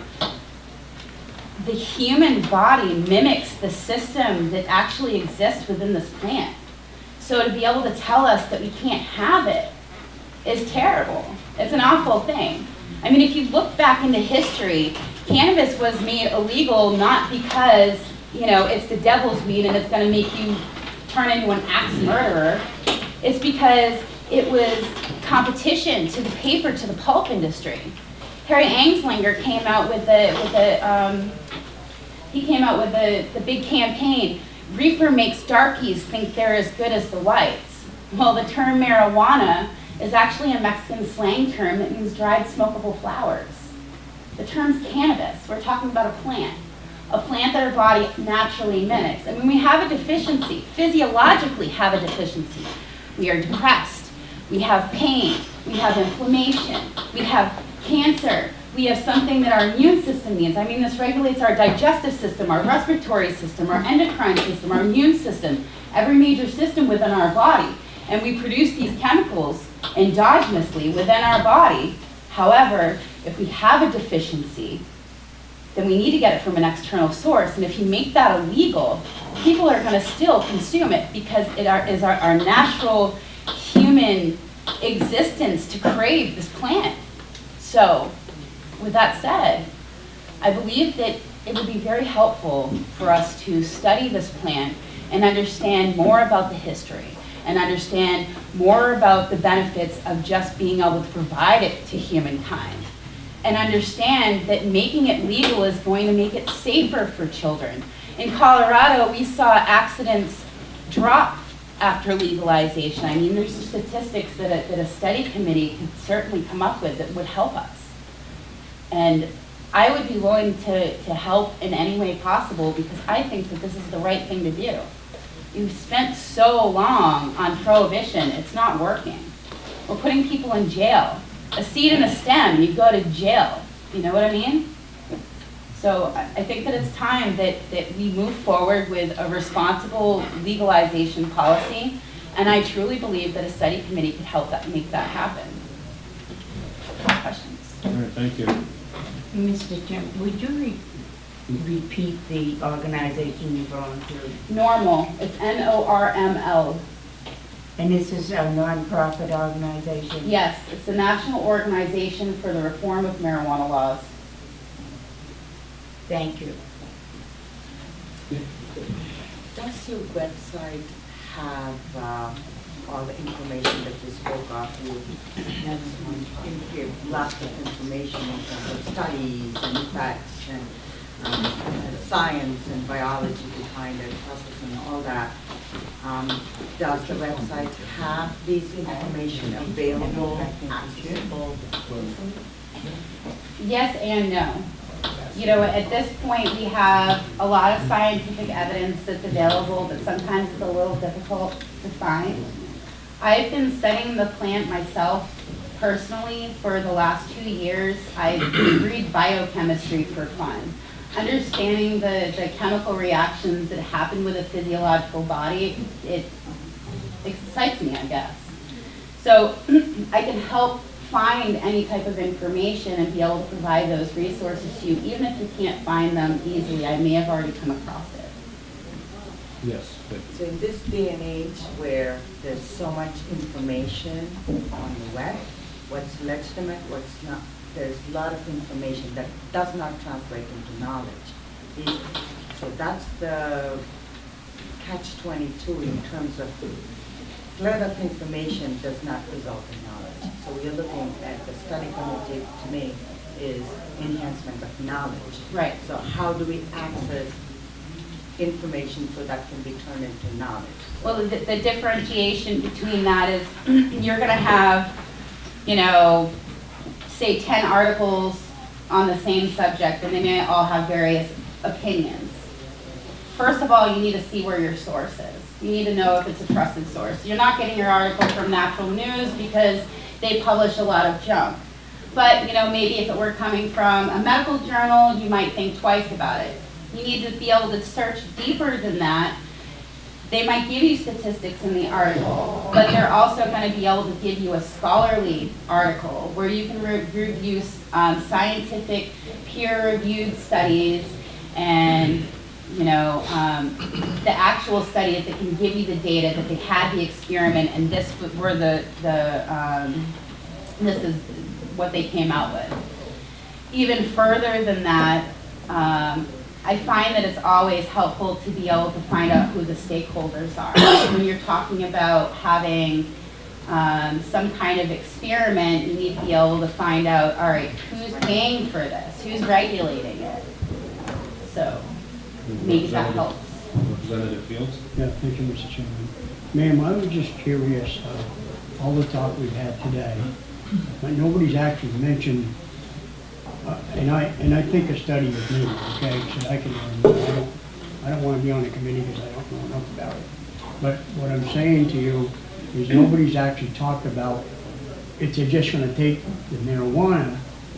the human body mimics the system that actually exists within this plant. So to be able to tell us that we can't have it is terrible. It's an awful thing. I mean, if you look back into history, cannabis was made illegal not because, you know, it's the devil's weed and it's going to make you turn into an axe murderer. It's because it was competition to the paper, to the pulp industry. Harry Anslinger came out with the, with the um, he came out with the, the big campaign, reefer makes darkies think they're as good as the whites. Well, the term marijuana is actually a Mexican slang term that means dried smokable flowers. The term's cannabis. We're talking about a plant. A plant that our body naturally mimics. And when we have a deficiency, physiologically have a deficiency, we are depressed, we have pain, we have inflammation, we have cancer, we have something that our immune system needs. I mean, this regulates our digestive system, our respiratory system, our endocrine system, our immune system, every major system within our body. And we produce these chemicals endogenously within our body. However, if we have a deficiency, then we need to get it from an external source. And if you make that illegal, people are going to still consume it because it are, is our, our natural human existence to crave this plant. So, with that said, I believe that it would be very helpful for us to study this plant and understand more about the history and understand more about the benefits of just being able to provide it to humankind. And understand that making it legal is going to make it safer for children. In Colorado, we saw accidents drop after legalization. I mean, there's statistics that a, that a study committee could certainly come up with that would help us. And I would be willing to, to help in any way possible because I think that this is the right thing to do. You've spent so long on prohibition, it's not working. We're putting people in jail. A seed and a stem, you go to jail. You know what I mean? So I think that it's time that, that we move forward with a responsible legalization policy, and I truly believe that a study committee could help that, make that happen. Questions? All right, thank you. Mister Chairman, would you re repeat the organization you belong to? Normal. It's N O R M L. And this is a non-profit organization? Yes, it's the National Organization for the Reform of Marijuana Laws. Thank you. Does your website have uh, all the information that you spoke of? You you give lots of information in terms of studies and facts and, um, and science and biology behind the process and all that. Um, does the website have this information available, accessible? Yes and no. You know, at this point we have a lot of scientific evidence that's available, but sometimes it's a little difficult to find. I've been studying the plant myself personally for the last two years. I read biochemistry for fun. Understanding the, the chemical reactions that happen with a physiological body, it excites me, I guess. So I can help find any type of information and be able to provide those resources to you, even if you can't find them easily. I may have already come across it. Yes. So in this day and age where there's so much information on the web, what's legitimate, what's not, there's a lot of information that does not translate into knowledge. These, so that's the catch twenty-two in terms of flood of information does not result in knowledge. So we're looking at the study committee, to me, is enhancement of knowledge. Right. So how do we access information so that can be turned into knowledge? Well, the, the differentiation between that is you're going to have, you know, say ten articles on the same subject, and they may all have various opinions. First of all, you need to see where your source is. You need to know if it's a trusted source. You're not getting your article from Natural News because they publish a lot of junk. But, you know, maybe if it were coming from a medical journal, you might think twice about it. You need to be able to search deeper than that. They might give you statistics in the article, but they're also going to be able to give you a scholarly article where you can re review um, scientific, peer-reviewed studies and, you know, um, the actual studies that can give you the data that they had the experiment and this were the, the um, this is what they came out with. Even further than that, um, I find that it's always helpful to be able to find out who the stakeholders are. When you're talking about having um, some kind of experiment, you need to be able to find out, all right, who's paying for this? Who's regulating it? So maybe that helps. Representative Fields? Yeah, thank you, Mister Chairman. Ma'am, I was just curious, uh, all the talk we've had today, but nobody's actually mentioned, uh, and I and I think a study is needed, okay, so I can learn more. I don't, I don't want to be on the committee because I don't know enough about it. But what I'm saying to you is nobody's actually talked about if they're just going to take the marijuana,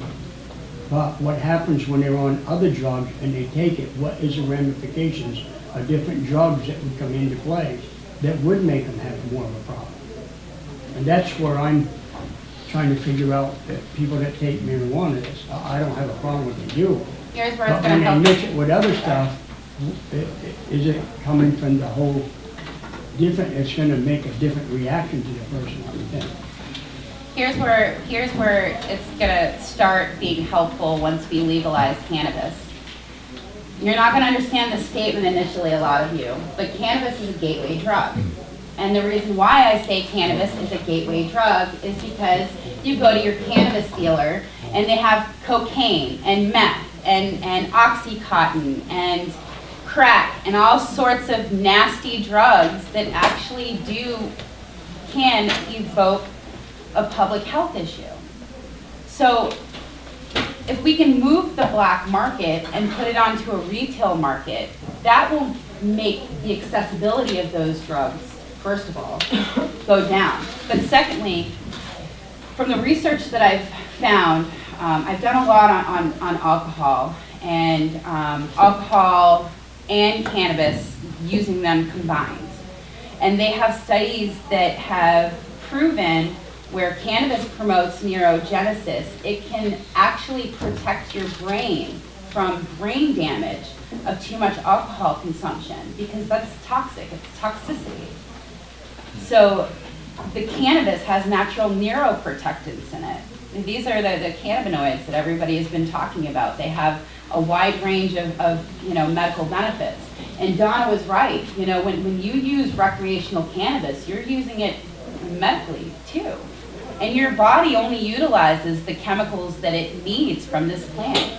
but what happens when they're on other drugs and they take it? What is the ramifications of different drugs that would come into play that would make them have more of a problem? And that's where I'm trying to figure out that people that take marijuana, is, I don't have a problem with they do. Here's where But it's going to when help. they mix it with other stuff, i- i- is it coming from the whole different, it's going to make a different reaction to the person, I would think. Here's where, here's where it's gonna start being helpful once we legalize cannabis. You're not gonna understand the statement initially, a lot of you, but cannabis is a gateway drug. And the reason why I say cannabis is a gateway drug is because you go to your cannabis dealer and they have cocaine and meth and, and Oxycontin and crack and all sorts of nasty drugs that actually do, can evoke a public health issue. So if we can move the black market and put it onto a retail market, that will make the accessibility of those drugs, first of all, go down. But secondly, from the research that I've found, um, I've done a lot on, on, on alcohol, and um, alcohol and cannabis, using them combined. And they have studies that have proven where cannabis promotes neurogenesis, it can actually protect your brain from brain damage of too much alcohol consumption, because that's toxic, it's toxicity. So the cannabis has natural neuroprotectants in it. And these are the, the cannabinoids that everybody has been talking about. They have a wide range of, of you know, medical benefits. And Donna was right, you know, when, when you use recreational cannabis, you're using it medically too. And your body only utilizes the chemicals that it needs from this plant.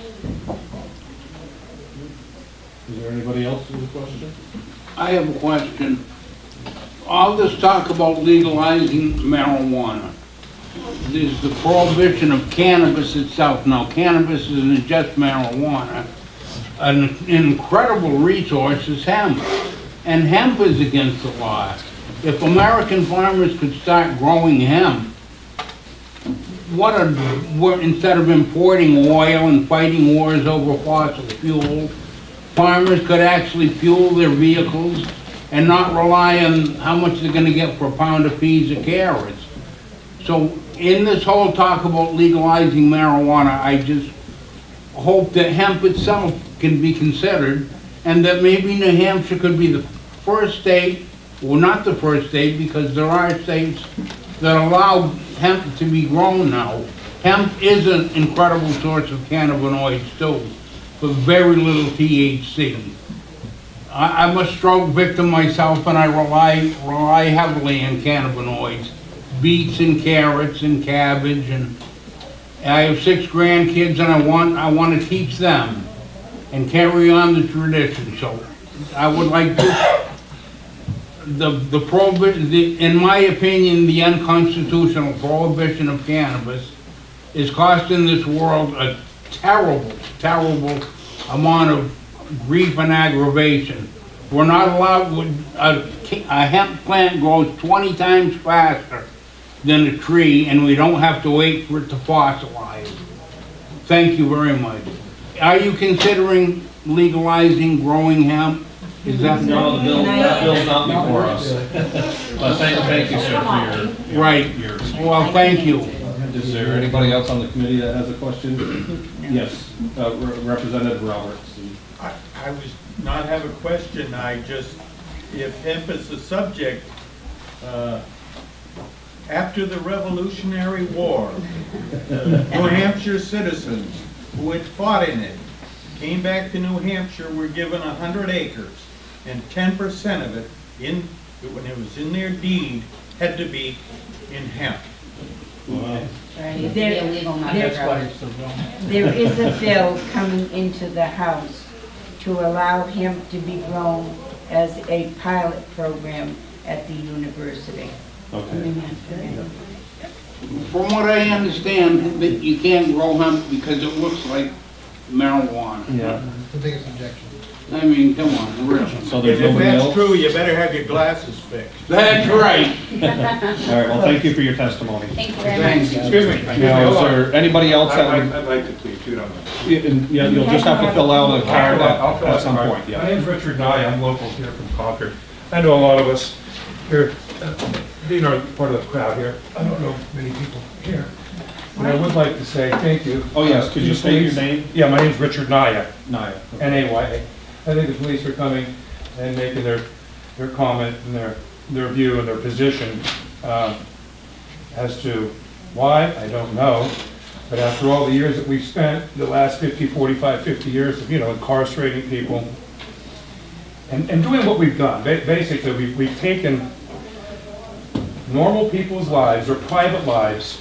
Is there anybody else with a question? I have a question. All this talk about legalizing marijuana, there's the prohibition of cannabis itself. Now, cannabis isn't just marijuana. An incredible resource is hemp, and hemp is against the law. If American farmers could start growing hemp, what a, we're, instead of importing oil and fighting wars over fossil fuel, farmers could actually fuel their vehicles and not rely on how much they're going to get for a pound of peas or carrots. So in this whole talk about legalizing marijuana, I just hope that hemp itself can be considered, and that maybe New Hampshire could be the first state, well, not the first state, because there are states that allow hemp to be grown now. Hemp is an incredible source of cannabinoids too, with very little T H C. I, I'm a stroke victim myself, and I rely rely heavily on cannabinoids, beets and carrots and cabbage, and I have six grandkids, and I want I want to teach them and carry on the tradition. So I would like to. The, the prohibition, the, in my opinion, the unconstitutional prohibition of cannabis is costing this world a terrible, terrible amount of grief and aggravation. We're not allowed, a, a hemp plant grows twenty times faster than a tree, and we don't have to wait for it to fossilize. Thank you very much. Are you considering legalizing growing hemp? Is that no, the bill, that bill's not before us. Well, thank, thank you, sir, for your, your, right. your Well, thank you. Is there anybody else on the committee that has a question? Yes, uh, Re Representative Roberts. I, I was not have a question. I just, if hemp is the subject, uh, After the Revolutionary War, New Hampshire citizens who had fought in it came back to New Hampshire, were given a hundred acres, and ten percent of it, in when it was in their deed, had to be in hemp. Right, it used to be There- illegal not there- to grow. There is a bill coming into the House to allow hemp to be grown as a pilot program at the university. Okay. From what I understand, that you can't grow hemp because it looks like marijuana. Yeah. The biggest objection. I mean, come on, really. So there's If nobody that's else? true, you better have your glasses fixed. That's right. All right, well, thank you for your testimony. Thank you very much. Excuse me. Now, is there anybody else that would? I'd like to please, if you don't mind. Yeah, and, yeah, you'll just have to fill out a card at, I'll fill out at some the card. point, yeah. My name's Richard Nye, I'm local here from Concord. I know a lot of us here, uh, being our part of the crowd here, I don't know many people here. But I would like to say thank you. Oh, yes, uh, could to you the state your police. name? Yeah, my name's Richard Naya, Naya. N A Y A. I think the police are coming and making their, their comment and their, their view and their position um, as to why, I don't know. But after all the years that we've spent, the last fifty, forty-five, fifty years of, you know, incarcerating people and, and doing what we've done, ba- basically, we've, we've taken normal people's lives or private lives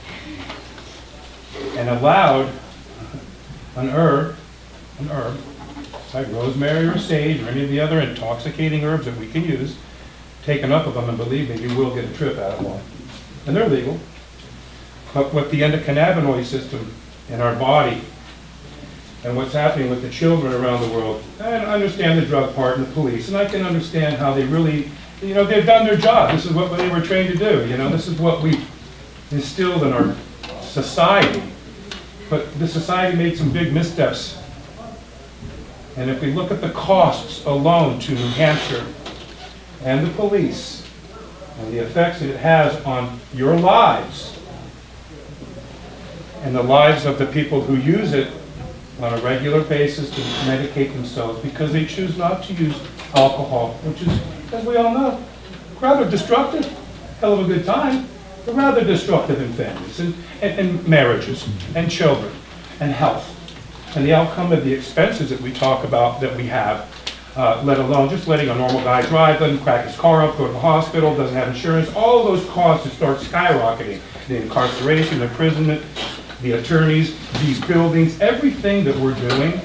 and allowed an herb, an herb, like rosemary or sage or any of the other intoxicating herbs that we can use, take enough of them, and believe me, you will get a trip out of one. And they're legal. But with the endocannabinoid system in our body and what's happening with the children around the world, I understand the drug part and the police, and I can understand how they really, you know, they've done their job. This is what they were trained to do, you know, this is what we've instilled in our society. But the society made some big missteps. And if we look at the costs alone to New Hampshire and the police and the effects that it has on your lives and the lives of the people who use it on a regular basis to medicate themselves because they choose not to use alcohol, which is, as we all know, rather destructive, hell of a good time, but rather destructive in families and, and, and marriages and children and health. And the outcome of the expenses that we talk about that we have, uh, let alone just letting a normal guy drive, let him crack his car up, go to the hospital, doesn't have insurance, all of those costs that start skyrocketing. The incarceration, the imprisonment, the attorneys, these buildings, everything that we're doing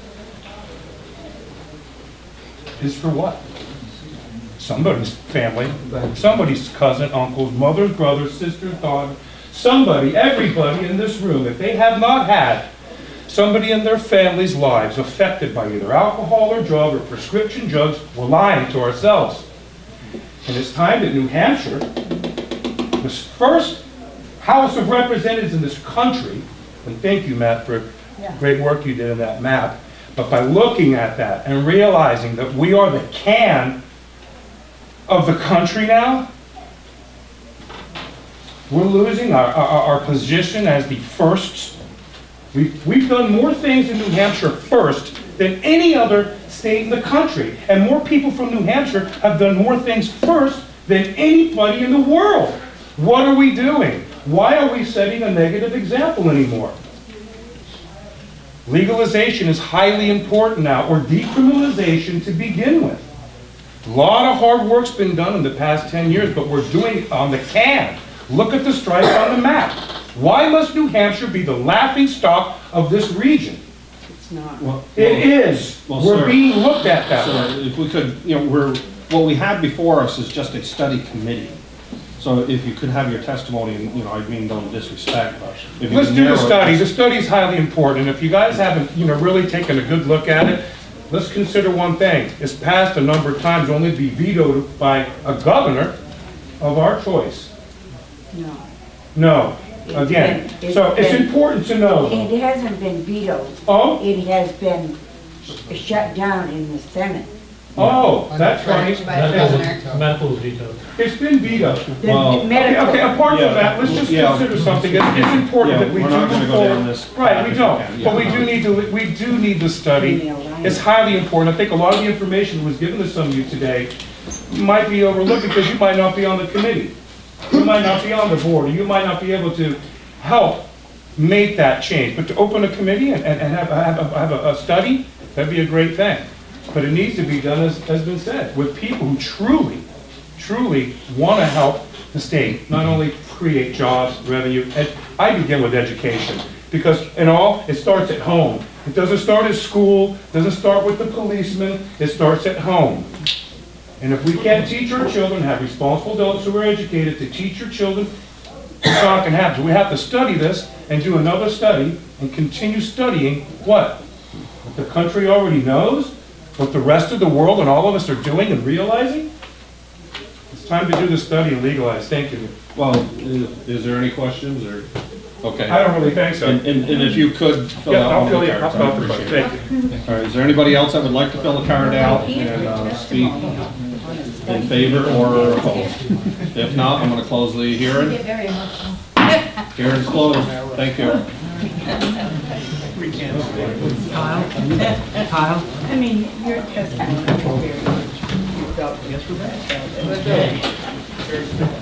is for what? Somebody's family, somebody's cousin, uncles, mothers, brothers, sisters, daughters, somebody, everybody in this room, if they have not had somebody in their family's lives affected by either alcohol or drug or prescription drugs, we're lying to ourselves. And it's time that New Hampshire, this first House of Representatives in this country, and thank you, Matt, for great work you did in that map, but by looking at that and realizing that we are the can of the country now, we're losing our, our, our position as the first. We've, we've done more things in New Hampshire first than any other state in the country. And more people from New Hampshire have done more things first than anybody in the world. What are we doing? Why are we setting a negative example anymore? Legalization is highly important now, or decriminalization to begin with. A lot of hard work's been done in the past ten years, but we're doing it on the can. Look at the stripes on the map. Why must New Hampshire be the laughing stock of this region? It's not. Well, It is. Well, We're sir, being looked at that sir, way. if we could, you know, we're, what we have before us is just a study committee. So if you could have your testimony, and, you know, I mean no disrespect, but if you Let's could do the narrow it- study. The study's highly important. If you guys haven't, you know, really taken a good look at it, let's consider one thing. It's passed a number of times, only to be vetoed by a governor of our choice. No. No. Again, It's been- so it's been- important to know. It hasn't been vetoed. Oh? It has been sh- shut down in the Senate. Oh, that's right. Medical veto. It's been vetoed. The Okay, medical- okay, apart Yeah, from that, let's just yeah. consider something. It's it's important Yeah, that we we're do not gonna move go down forward. this path Right, we if don't. we can, But we yeah. do need to, we do need the study. It's highly important. I think a lot of the information was given to some of you today might be overlooked because you might not be on the committee. You might not be on the board, or you might not be able to help make that change, but to open a committee and, and and have, have, a, have a, a study, that'd be a great thing. But it needs to be done, as has been said, with people who truly, truly want to help the state, not only create jobs, revenue, and I begin with education, because in all, it starts at home. It doesn't start at school, it doesn't start with the policeman, it starts at home. And if we can't teach our children, have responsible adults who are educated to teach your children, it's not going to happen. So we have to study this and do another study and continue studying what? What the country already knows, what the rest of the world and all of us are doing and realizing. It's time to do the study and legalize. Thank you. Well, is, is there any questions or? Okay. I don't really think so. And, and, and if you could fill Yeah, out I'll one fill of you- the cards, I'll I fill it. appreciate Thank it. All right, is there anybody else that would like to fill a card out and uh, speak in favor or opposed? If not, I'm going to close the hearing. Get very emotional. Hearing's closed. Thank you. Kyle? Kyle? I mean, your testimony was very, you felt, Yes, we're back. it was good.